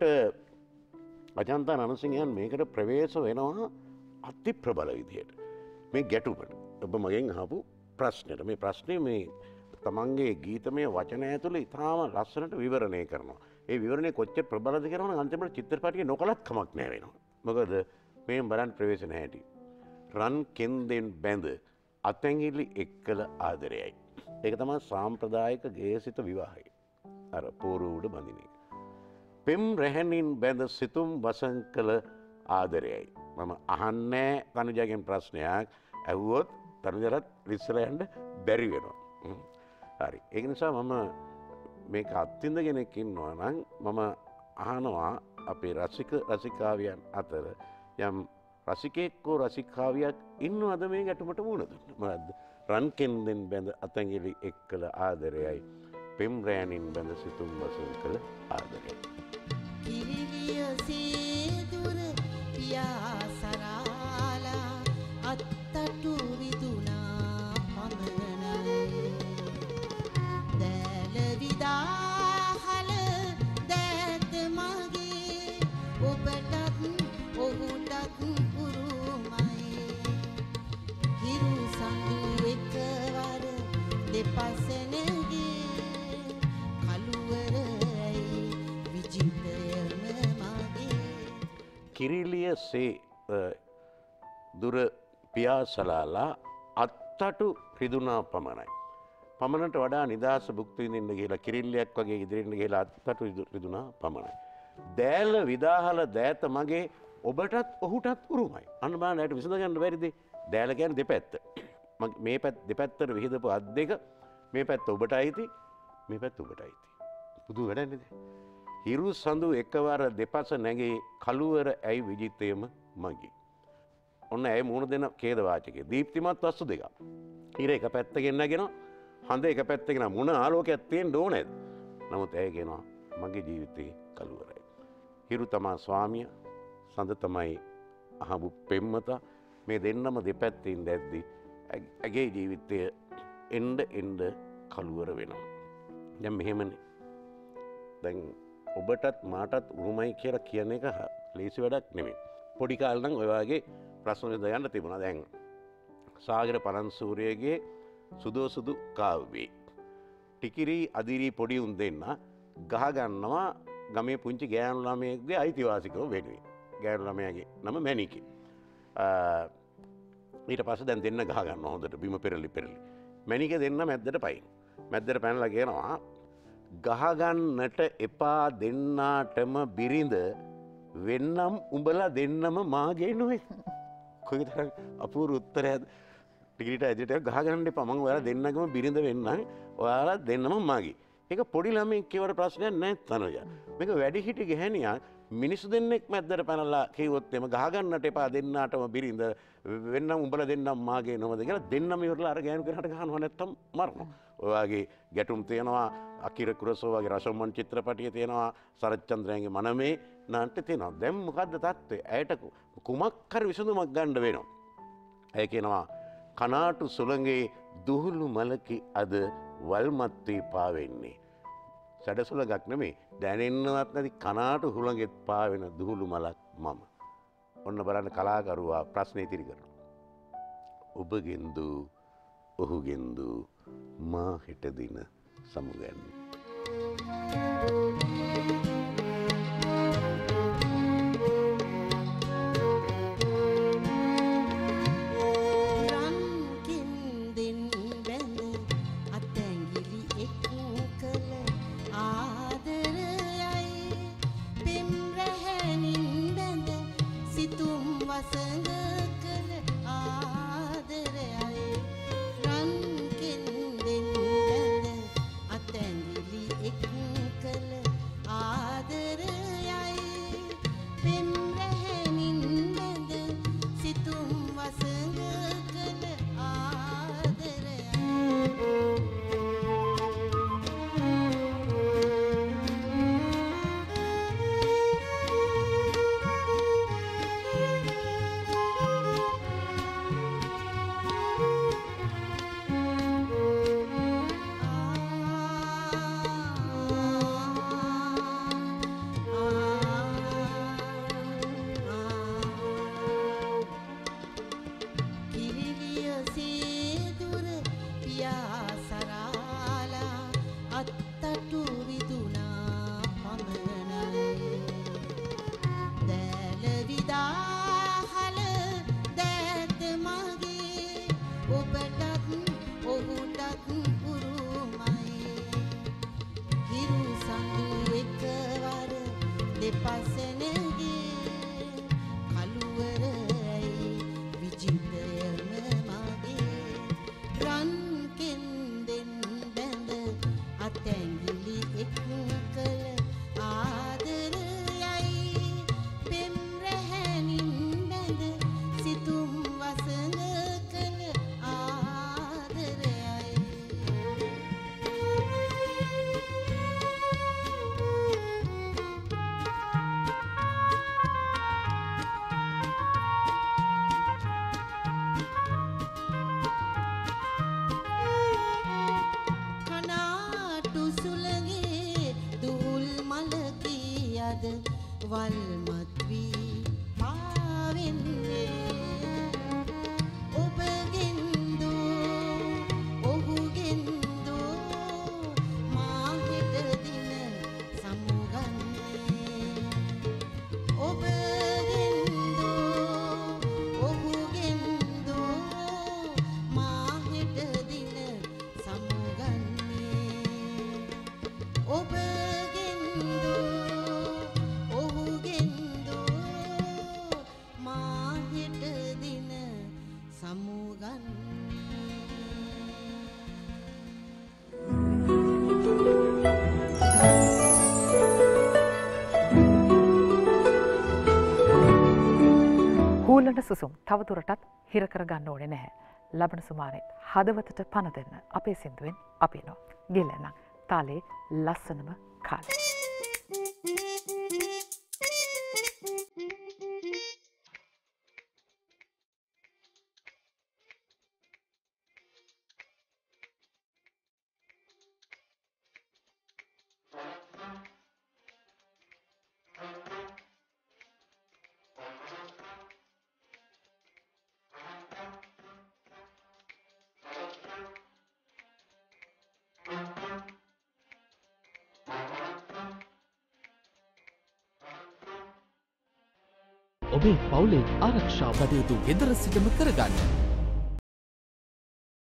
S3: අජන්තා රණසිංහයන් මේකට ප්‍රවේශ වෙනවා අති ප්‍රබල විදිහට. මේ ගැටුමට ඔබ මගෙන් අහපු ප්‍රශ්නෙට මේ ප්‍රශ්නේ මේ තමන්ගේ ගීතමය වචන ඇතුළේ ඉතාම ලස්සනට විවරණය කරනවා. ඒ විවරණය කොච්චර ප්‍රබලද කියනවා නම් අන්තිමට චිත්‍රපටිය නොකලත් කමක් නැහැ වෙනවා. මොකද මේ බලන්න ප්‍රවේශ නැහැටි. රන් කෙන්දෙන් බැඳ අතැඟිලි එක්කල ආදරයයි. ඒක තමයි සාම්ප්‍රදායික ගේසිත විවාහය. අර පෝරු උඩ බඳින එක. පෙම් රැහැනින් බැඳ සිතුම් වසන් කළ ආදරයයි. මම අහන්නේ තනුජගෙන් ප්‍රශ්නයක් ඇහුවොත් තනුජරත් ඉස්සර යන්න බැරි වෙනවා. හරි. ඒක නිසා මම මේක අත්විඳ කෙනෙක් ඉන්නවා නම් මම අහනවා අපේ රසිකාවියන් අතර යම් රසිකෙක් හෝ රසිකාවියක් ඉන්නවද මේ ගැටුමට මුහුණ දෙන්න. මොකද්ද? රන් කෙන්දෙන් බැඳ අතැඟිලි එක්කල ආදරයයි. පෙම් රැහැනින් බැඳ සිතුම් වසන් කළ ආදරයයි.
S5: කිරිවිය සීදුර පියාසරාලා අත්තටු විදුනා පමනයි දැල විදාහල දැත මගේ ඔබටත් ඔහුටත් උරුමයි හිරු සඳු එකවර දෙපස නැගේ කළුවරයි
S3: කිරිලිය සේ දුර පියාසලාලා අත්තටු රිදුනා පමණයි. පමණට වඩා නිදහස භුක්ති විඳින්න ගිහලා කිරිල්ලියක් වගේ ඉදිරියට ගිහලා අත්තටු රිදුනා පමණයි. දෑල විදාහල දෑත මගේ ඔබටත් ඔහුටත් උරුමයි. අන්න බලන්න ඇයට විසඳ ගන්න බැරිද? දෑල කියන්නේ දෙපැත්ත. මේ පැත්ත දෙපැත්තට විහිදපු අත් දෙක මේ පැත්ත ඔබට අයිති, මේ පැත්ත ඔබට අයිති. පුදු වැඩක් නේද? හිරු සඳු එකවර දෙපස නැගේ කළුවර ඇයි විජිතයම මගේ. ඔන්න ඇය මුණ දෙන ඛේද වාචකය. දීප්තිමත් වස්තු දෙකක්. හිර එක පැත්තකින් නැගෙනවා, හඳ එක පැත්තකින් මුණ ආලෝකයක් තියෙන්න ඕනේද? නමුත් ඇය කියනවා මගේ ජීවිතේ කළුවරයි. හිරු තමා ස්වාමියා, සඳ තමයි අහඹු පෙම්වතා. මේ දෙන්නම දෙපැත්තෙන් දැද්දි ඇගේ ජීවිතය එන්න කළුවර වෙනවා. දැන් මෙහෙමනේ. දැන් ඔබටත් මාටත් උරුමයි කියලා කියන එක ලේසි වැඩක් නෙමෙයි. පොඩි කාලේ නම් ඔය වගේ ප්‍රශ්න විසඳ තිබුණා. දැන් සාගර පරන්සූරියගේ සුදෝ සුදු කාව්‍යේ ටිකිරි අදිරි පොඩි උන් දෙන්න ගහ ගන්නවා ගමේ පුංචි ගෑනු ළමයෙක්ගේ අයිතිවාසිකම වෙනුවෙන්. ගෑනු ළමයාගේ නම මැණිකේ. ඊට පස්සේ දැන් දෙන්න ගහ ගන්නවා හොඳට බිම පෙරලි. මැණිකේ දෙන්න මැද්දට පයින්. මැද්දට පැනලා කියනවා ගහගන්නට එපා දෙන්නාටම බිරිඳ වෙන්නම් උඹලා දෙන්නම මාගේ නොවේ. කොයිතරම් අපූර්ව උත්තරයක්ද. ටිකට ඇදිට ගහගන්න එපා. මම ඔයාලා දෙන්නගම බිරිඳ වෙන්නම්. ඔයාලා දෙන්නම මාගේ. ඒක පොඩි ළමෙක් කියවට ප්‍රශ්නයක් නැහැ තනුජා. මේක වැඩිහිටි ගැහණියක් මිනිස්සු දෙන්නෙක් මැද්දට පැනලා කිව්වොත් එම ගහගන්නට එපා දෙන්නාටම බිරිඳ වෙන්නම් උඹලා දෙන්නම් මාගේ නොවද කියලා දෙන්නම ඉවරලා අර ගෑනු කෙනාට ගහනවා නැත්තම් මරනවා. ඔය වගේ ගැටුම් තියෙනවා අකිර කුරසෝ වගේ රසම්මන් චිත්‍රපටියේ තියෙනවා සරච්චන්ද්‍රයන්ගේ මනමේ නාට්‍ය තියෙනවා. දැන් මොකද්ද තත්ත්වය? ඇයට කුමක් හරි විසඳුමක් ගන්න වෙනවා. ඇය කියනවා කනාටු සුළඟේ දුහුළු මලකි අද වල්මත් වී පාවෙන්නේ. සැඩසුළඟක් නෙමෙයි දැනෙන්නවත් නැති කනාටු හුළඟෙත් පාවෙන දුහුළු මලක් මම. ඔන්න බලන්න කලාකරුවා ප්‍රශ්න ඉදිරි කරනවා. ඔබගෙන්දු ඔහුගෙන්දු මා හෙට දින සමුගන්නේ.
S8: වල්මත් වී පාවෙන්නේ ඔබගෙන්දු ඔහුගෙන්දු මා හෙට දින සමුගන්නේ ඔබගෙන්දු ඔහුගෙන්දු මා හෙට දින සමුගන්නේ ඔබගෙන්දු
S2: හූලන සුසුම් තවදුරටත් හිර කරගන්න ඕනේ නැහැ. ලබන සුමානෙත් හදවතට පණ දෙන්න අපේ සින්දුවෙන් අපි එනවා. ගිලෙන්න තාලේ ලස්සනම කාලේ.
S1: ඔබේ පවුලේ ආරක්ෂාව කටයුතු ගෙදර සිටම කරගන්න.